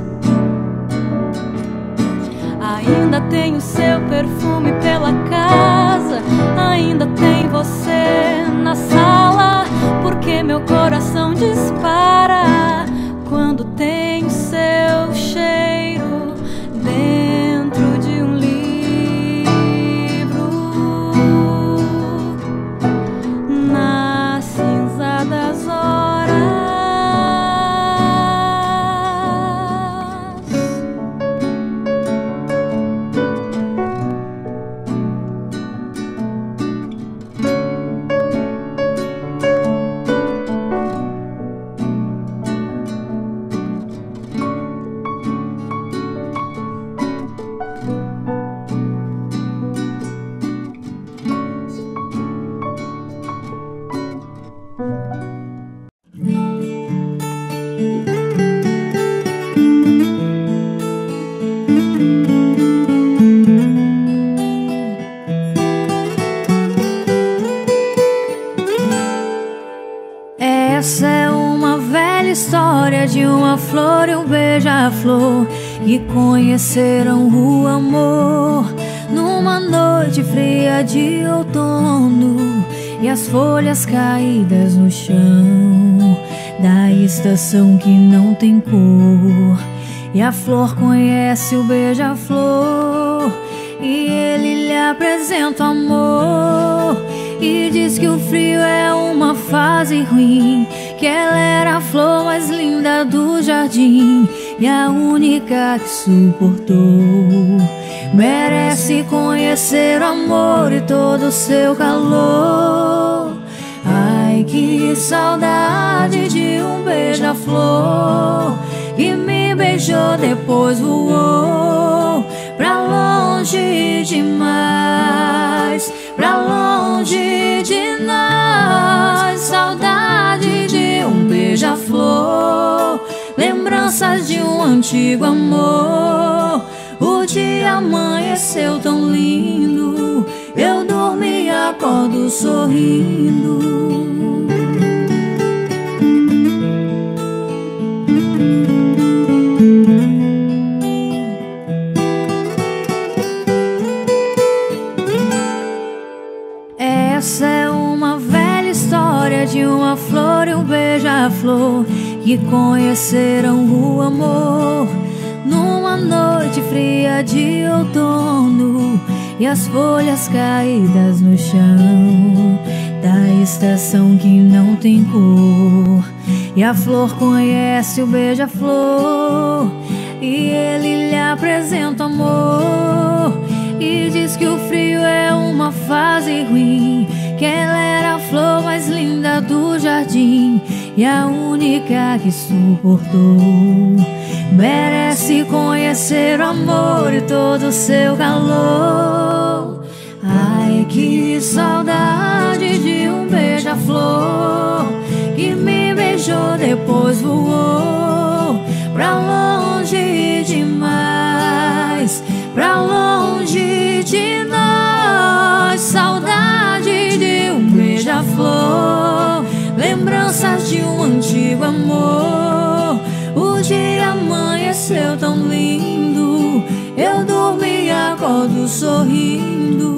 ainda tem o seu perfume pela casa, ainda tem você na sala, porque meu coração dispara quando tem o seu cheiro dentro de um livro. Na cinza das horas, essa é uma velha história de uma flor e um beija-flor que conheceram o amor numa noite fria de outono, e as folhas caídas no chão da estação que não tem cor. E a flor conhece o beija-flor e ele lhe apresenta o amor, e diz que o frio é uma fase ruim, que ela era a flor mais linda do jardim e a única que suportou. Merece conhecer o amor e todo o seu calor. Ai, que saudade de um beija-flor que me beijou, depois voou pra longe demais, pra longe de nós. Saudade de um beija-flor, lembranças de um antigo amor. O dia amanheceu tão lindo, eu dormi e acordo sorrindo. Essa é uma velha história de uma flor e um beija-flor que conheceram o amor numa noite fria de outono, e as folhas caídas no chão da estação que não tem cor. E a flor conhece o beija-flor e ele lhe apresenta o amor, e diz que o frio é uma fase ruim, que ela era a flor mais linda do jardim e a única que suportou. Merece conhecer o amor e todo o seu calor. Ai, que saudade de um beija-flor que me depois voou pra longe demais, pra longe de nós. Saudade de um beija-flor, lembranças de um antigo amor. O dia amanheceu tão lindo, eu dormi e acordo sorrindo.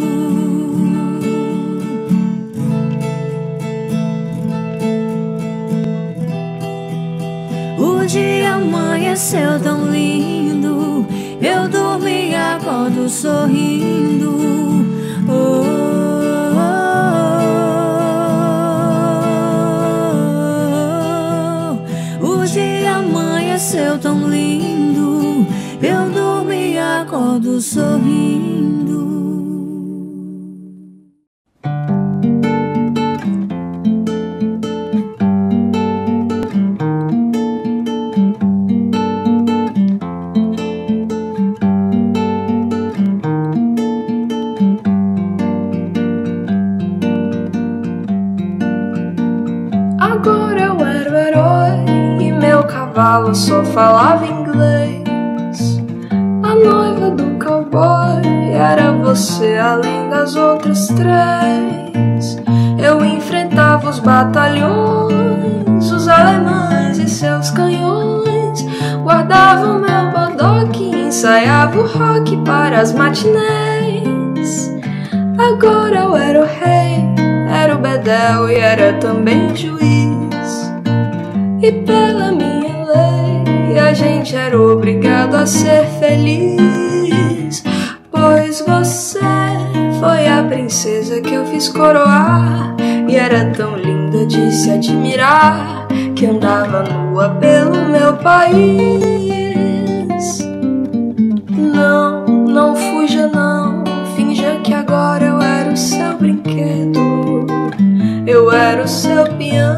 O dia amanheceu tão lindo, eu dormi e acordo sorrindo. Oh, oh, oh, oh. O dia amanheceu tão lindo, eu dormi e acordo sorrindo. Agora eu era o herói e meu cavalo só falava inglês. A noiva do cowboy era você além das outras três. Eu enfrentava os batalhões, os alemães e seus canhões. Guardava o meu bodoque e ensaiava o rock para as matinês. Agora eu era o rei, era o bedel e era também juiz. E pela minha lei a gente era obrigado a ser feliz. Pois você foi a princesa que eu fiz coroar, e era tão linda de se admirar que andava nua pelo meu país. Não, não fuja não, finja que agora eu era o seu brinquedo. Eu era o seu peão,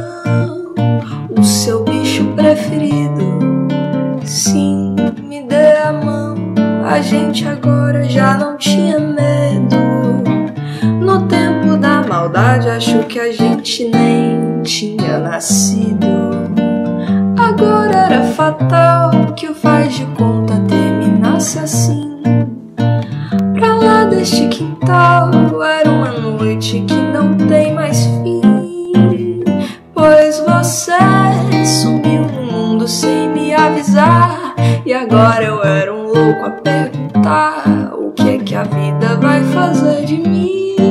o seu bicho preferido. Sim, me dê a mão, a gente agora já não tinha medo. No tempo da maldade acho que a gente nem tinha nascido. Agora era fatal que o faz de conta terminasse assim. Pra lá deste quintal era uma noite que não tem mais fim. Pois você sumiu no mundo sem me avisar, e agora eu era um louco a perguntar o que é que a vida vai fazer de mim.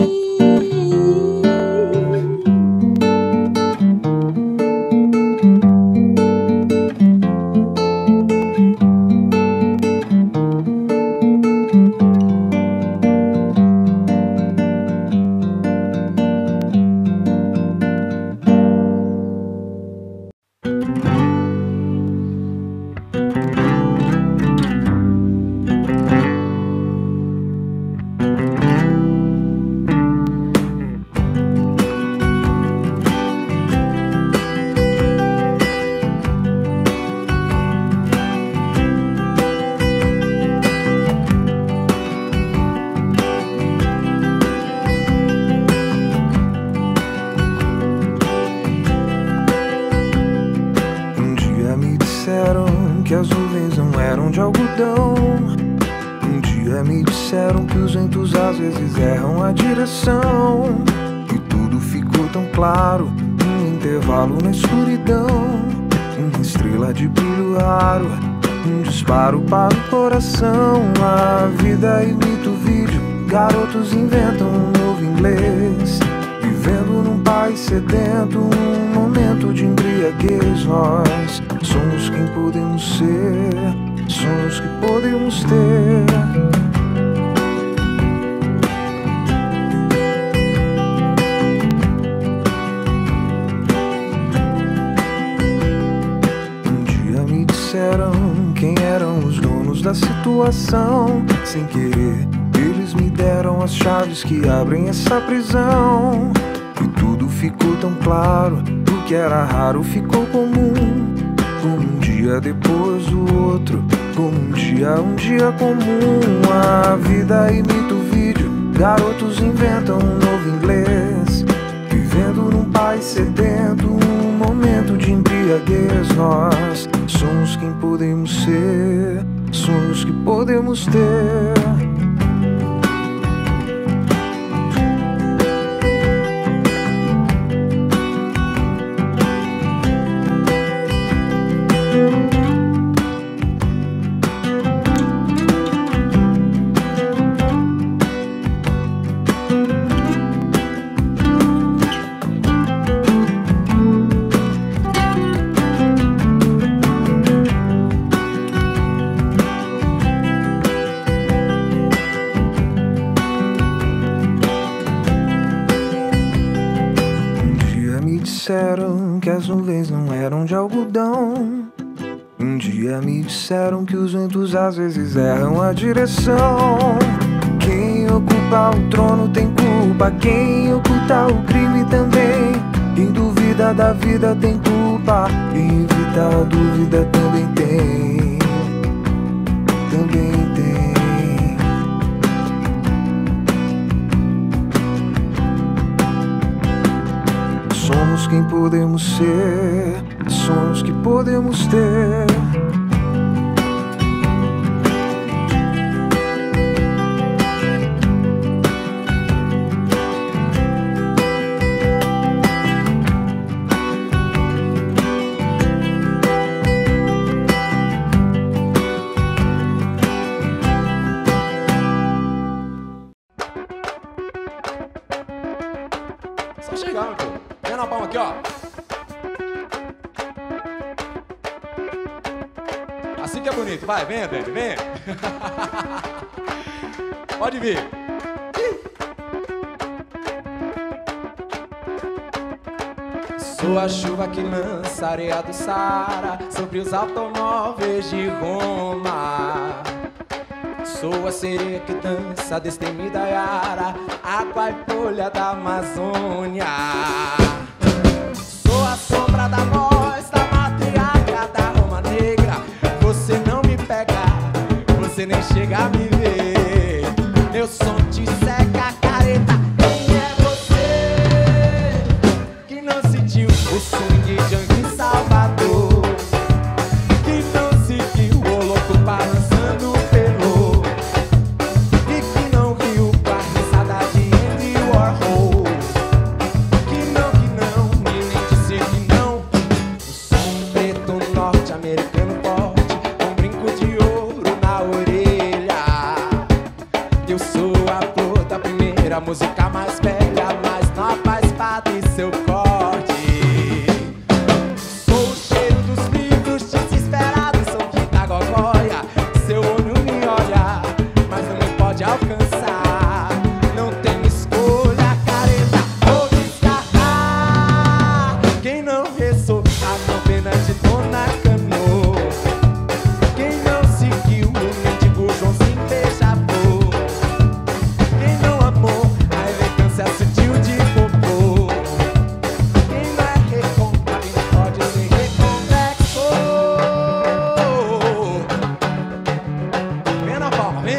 Que as nuvens não eram de algodão. Um dia me disseram que os ventos às vezes erram a direção. E tudo ficou tão claro, um intervalo na escuridão. Uma estrela de brilho raro, um disparo para o coração. A vida imita o vídeo, garotos inventam um novo inglês. Vivendo num país sedento, um momento de embriaguez. Nós somos quem podemos ser, somos que podemos ter. Um dia me disseram quem eram os donos da situação. Sem querer, eles me deram as chaves que abrem essa prisão. E tudo ficou tão claro, o que era raro ficou comum. Como um dia depois do outro, como um dia comum. A vida imita o vídeo, garotos inventam um novo inglês. Vivendo num país sedento, um momento de embriaguez, nós somos quem podemos ser, sonhos que podemos ter. Disseram que as nuvens não eram de algodão. Um dia me disseram que os ventos às vezes erram a direção. Quem ocupa o trono tem culpa, quem oculta o crime também. Quem duvida da vida tem culpa, quem evita a dúvida também tem. Também tem. Somos quem podemos ser, sonhos que podemos ter. Só chegar, meu filho. Vem na palma aqui, ó. Assim que é bonito. Vai, venha, baby, venha. Pode vir. Sou a chuva que lança areia do Saara sobre os automóveis de Roma. Sou a sereia que dança destemida Yara, água e folha da Amazônia. Sou a sombra da voz da matriarca da Roma Negra. Você não me pega, você nem chega a me ver. Meu som te seca a careta. Quem é você que não sentiu o swing junk em Salvador? Que não sentiu o louco balançando o pelô? E que não riu com a risada de Andy Warhol? Que não, e nem disse que não. Eu sou um preto norte-americano forte, com um brinco de ouro na orelha. Eu sou a flor da primeira música mais velha, mais nova espada e seu corte. Sou o cheiro dos livros desesperados, sou Rita Gogóia. Seu olho me olha, mas não me pode alcançar. Não tenho escolha, careta, vou descartar. Quem não rezou a novena de Dona Cano? Quem não seguiu o mendigo Joãozinho beija-flor? Quem não amou a elegância sutil de popô? Quem não é recôncavo, quem não pode ser reconvexo? Vem na palma, vem.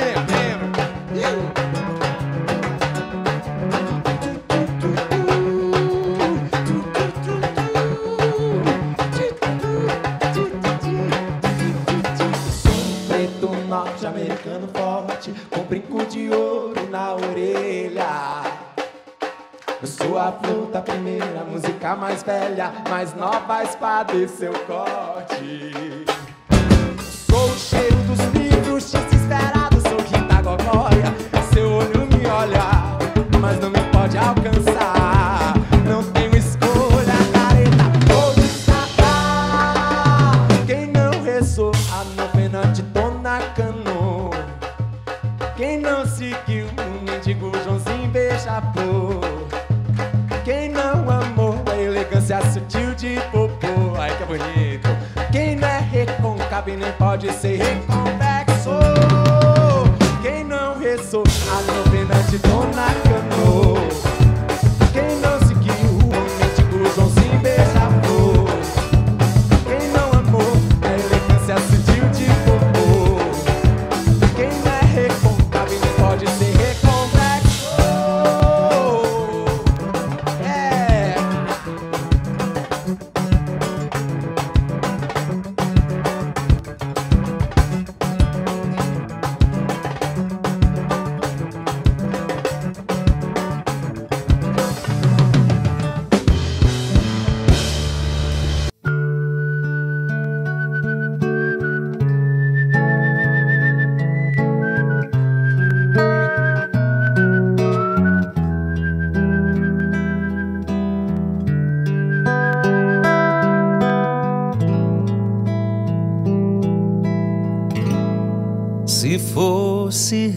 Preto norte-americano forte, com brinco de ouro na orelha. Eu sou a flor da primeira música mais velha, mais nova espada e seu corte. Sou o cheiro dos livros desesperados, sou Rita Gogóia. Seu olho me olha, mas não me pode alcançar. Não tenho escolha, careta, vou descartar. Quem não rezou a novena de Dona Cano? Quem não seguiu o mendigo Joãozinho beija-flor? Quem não amou a elegância sutil de popô? Ai, que bonito. Quem não é recôncavo e nem pode ser reconvexo? Quem não rezou a novena de Dona Cano? Quem não seguiu o mendigo Joãozinho beija-flor? Quem não amou a elegância sutil de popô? Quem não é recôncavo e nem pode ser reconvexo? É.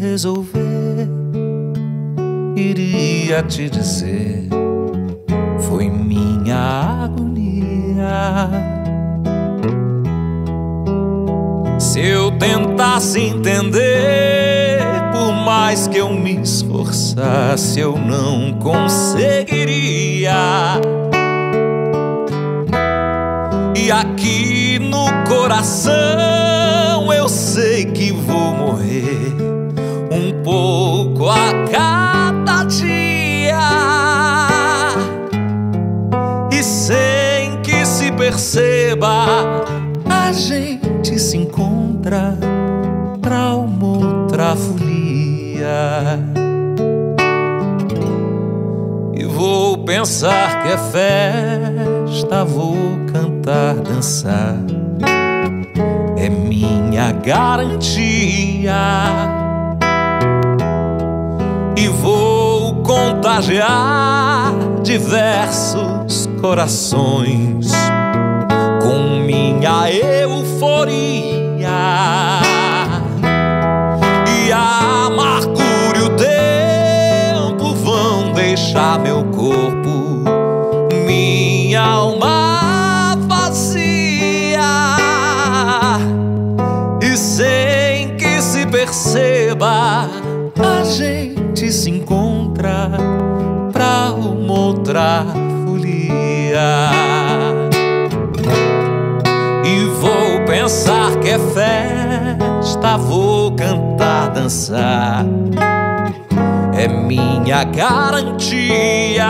resolver, iria te dizer, foi minha agonia. Se eu tentasse entender, por mais que eu me esforçasse, eu não conseguiria. E aqui no coração eu sei que vou morrer um pouco a cada dia. E sem que se perceba, a gente se encontra pra uma outra folia. E vou pensar que é festa, vou cantar, dançar, é minha garantia. E vou contagiar diversos corações com minha euforia. E a amargura e o tempo vão deixar meu corpo, minha alma vazia. E sem que se perceba, a gente se encontra pra uma outra folia. E vou pensar que é festa, vou cantar, dançar, é minha garantia.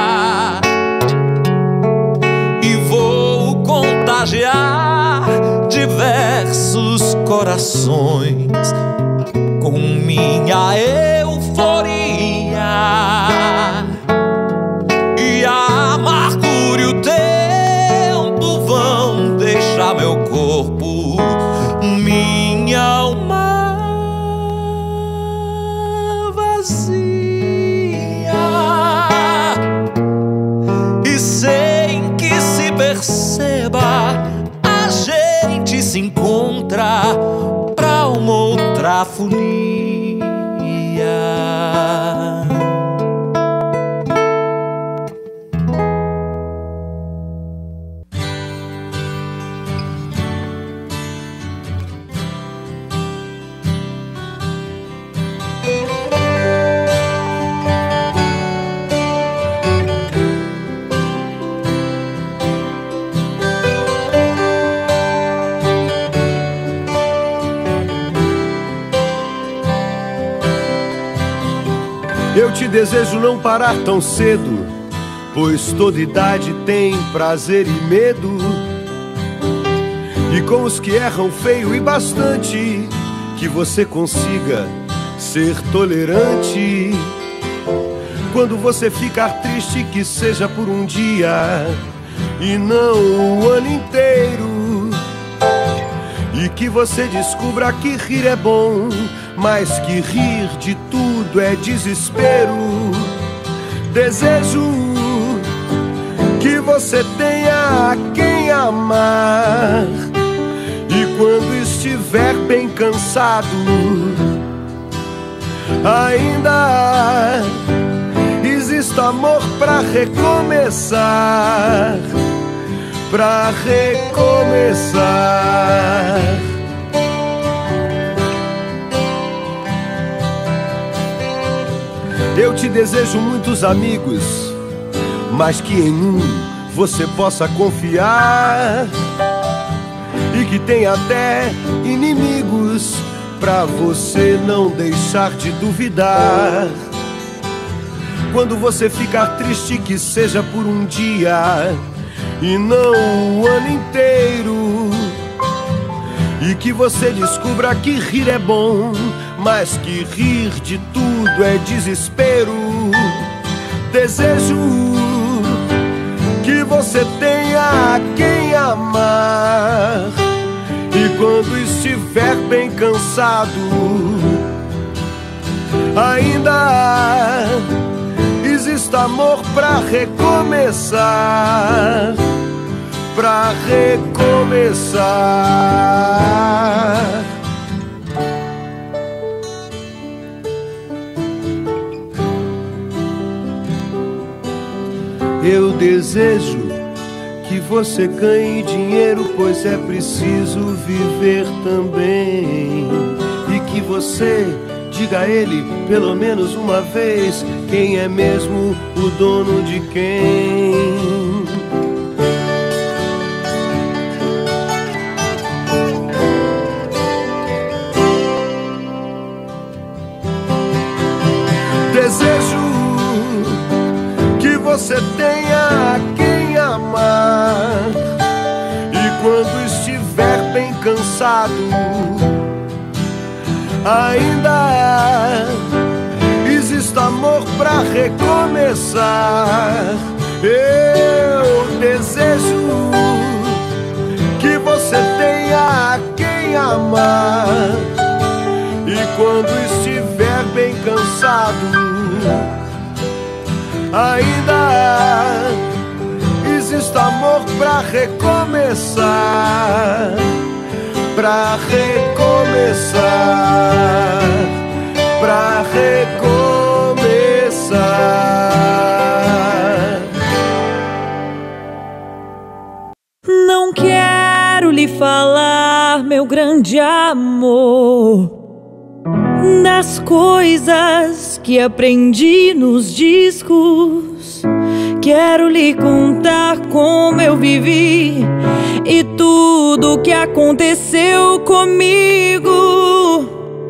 E vou contagiar diversos corações com minha euforia. E a amargura e o tempo vão deixar meu corpo, minha alma vazia. E sem que se perceba, a gente se encontra pra uma outra folia. Eu te desejo não parar tão cedo, pois toda idade tem prazer e medo. E com os que erram feio e bastante, que você consiga ser tolerante. Quando você ficar triste, que seja por um dia e não o ano inteiro. E que você descubra que rir é bom, mas que rir de tudo é desespero. Desejo que você tenha a quem amar, e quando estiver bem cansado, ainda exista amor pra recomeçar, pra recomeçar. Eu te desejo muitos amigos, mas que em um você possa confiar, e que tenha até inimigos pra você não deixar de duvidar. Quando você ficar triste, que seja por um dia e não o ano inteiro. E que você descubra que rir é bom, mas que rir de tudo é desespero. Desejo que você tenha a quem amar, e quando estiver bem cansado, ainda exista amor pra recomeçar, pra recomeçar. Eu desejo que você ganhe dinheiro, pois é preciso viver também. E que você diga a ele pelo menos uma vez quem é mesmo o dono de quem. Desejo que você tenha quem amar, e quando estiver bem cansado, ainda existe amor pra recomeçar. Eu desejo que você tenha quem amar, e quando estiver bem cansado, ainda existe amor pra recomeçar, pra recomeçar, pra recomeçar. Não quero lhe falar, meu grande amor, das coisas que aprendi nos discos. Quero lhe contar como eu vivi e tudo que aconteceu comigo.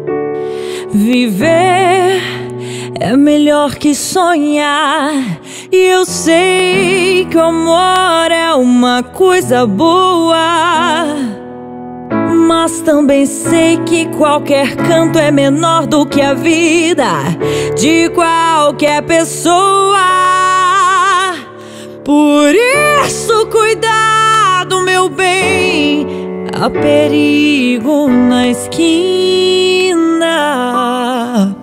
Viver é melhor que sonhar, e eu sei que o amor é uma coisa boa, mas também sei que qualquer canto é menor do que a vida de qualquer pessoa. Por isso, cuidado, meu bem, há perigo na esquina.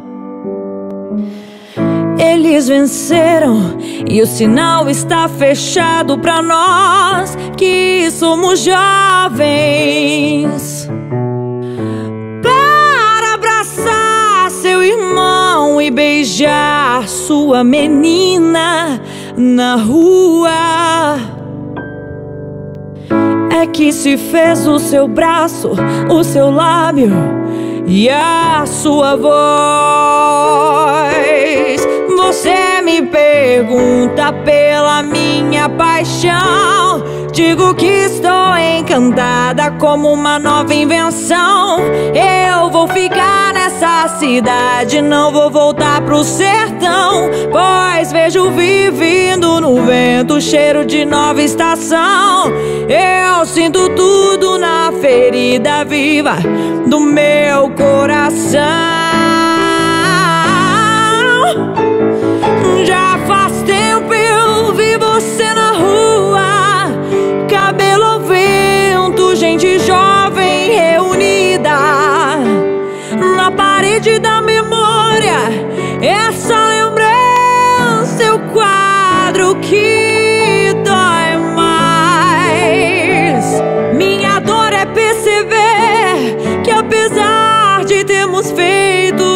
Eles venceram e o sinal está fechado pra nós que somos jovens. Para abraçar seu irmão e beijar sua menina na rua, é que se fez o seu braço, o seu lábio e a sua voz. Você me pergunta pela minha paixão, digo que estou encantada como uma nova invenção. Eu vou ficar nessa cidade, não vou voltar pro sertão, pois vejo vivindo no vento cheiro de nova estação. Eu sinto tudo na ferida viva do meu coração. Já faz tempo eu vi você na rua, cabelo ao vento, gente jovem reunida na parede da memória. Essa lembrança é o quadro que dói mais. Minha dor é perceber que apesar de termos feito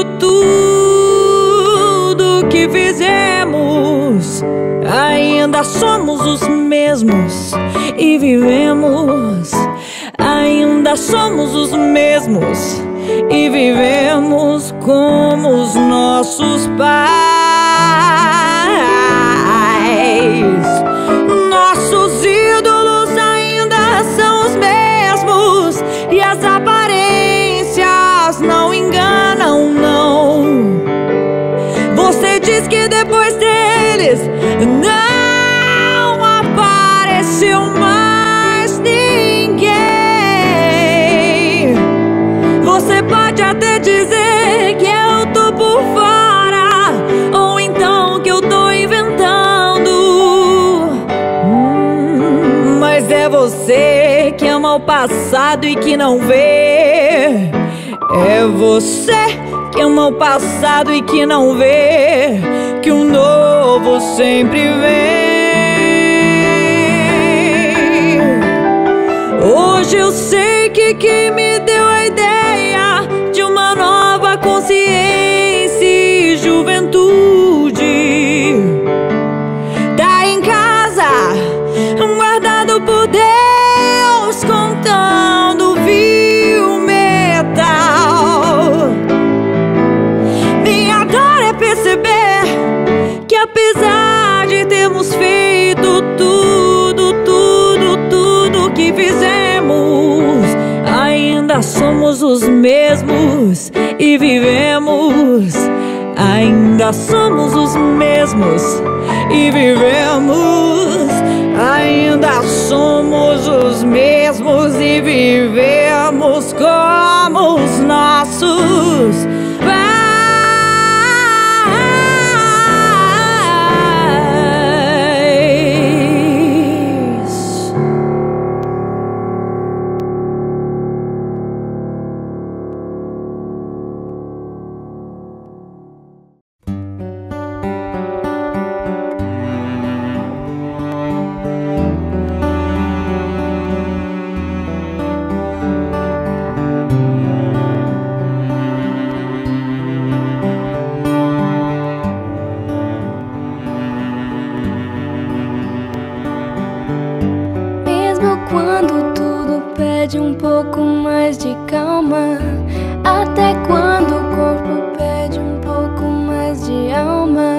tudo que fizemos, ainda somos os mesmos e vivemos. Ainda somos os mesmos e vivemos como os nossos pais. Nossos ídolos ainda são os mesmos e as aparências não enganam, não. Você diz que depois deles não apareceu mais ninguém. Você pode até dizer que eu tô por fora, ou então que eu tô inventando, mas é você que ama o passado e que não vê. É você que ama o passado e que não vê que o novo sempre vem. Hoje eu sei que quem me deu a ideia de uma nova consciência e juventude tá em casa apesar de termos feito tudo que fizemos, ainda somos os mesmos e vivemos. Ainda somos os mesmos e vivemos. Ainda somos os mesmos e vivemos como os nossos pais. Quando tudo pede um pouco mais de calma, até quando o corpo pede um pouco mais de alma,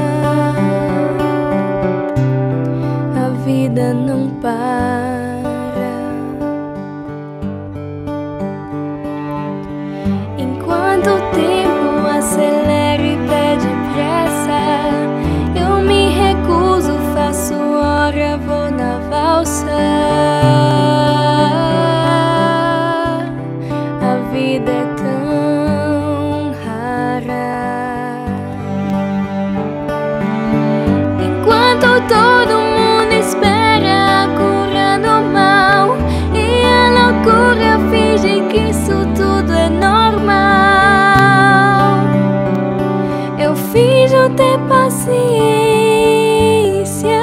a vida não para. Enquanto o tempo acelera e pede pressa, eu me recuso, faço hora, vou na valsa. A vida é tão rara. Enquanto todo mundo espera a cura do mal e a loucura finge que isso tudo é normal, eu finjo ter paciência.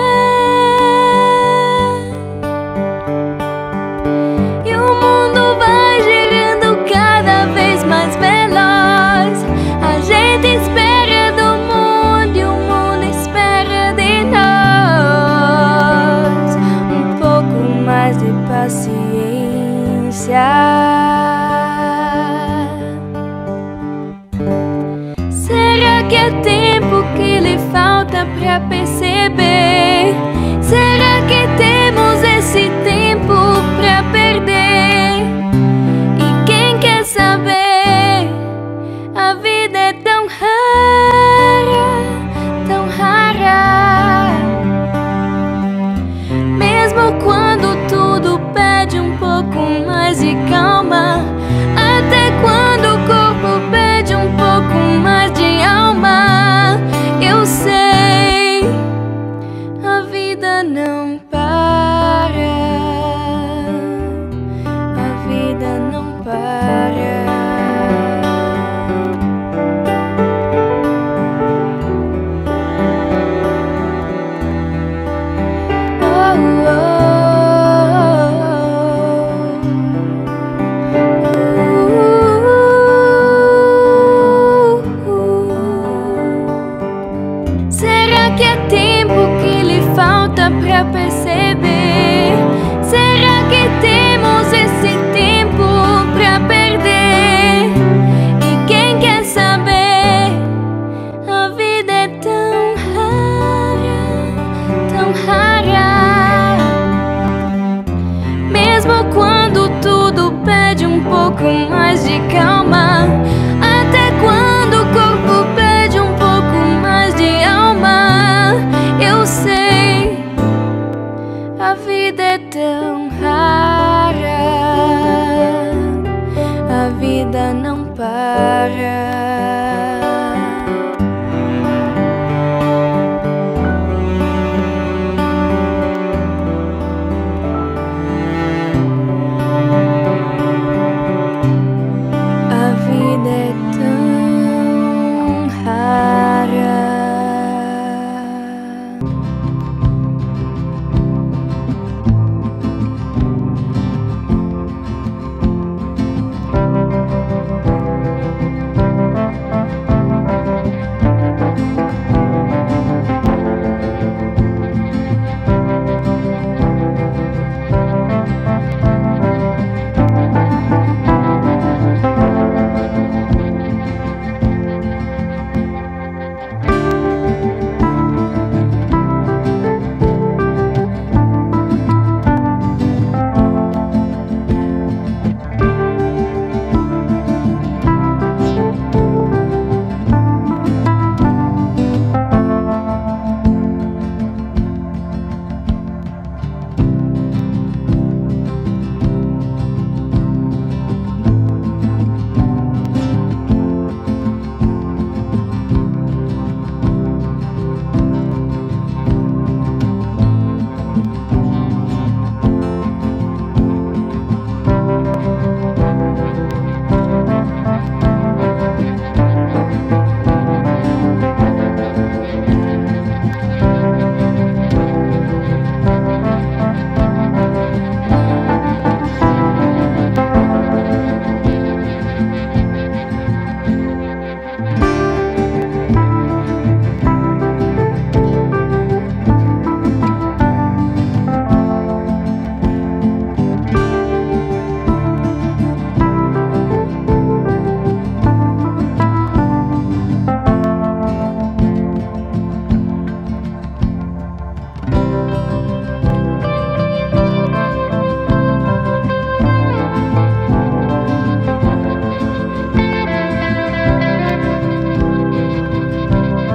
Paciência. Será que é tempo que lhe falta pra perceber? Será que temos esse tempo pra perder? E quem quer saber? A vida é tão rara, tão rara. Mesmo quando tudo pede um pouco mais de calma, até quando o corpo pede um pouco mais de alma, eu sei, a vida não para, a vida não para. Será que é tempo que lhe falta pra perceber?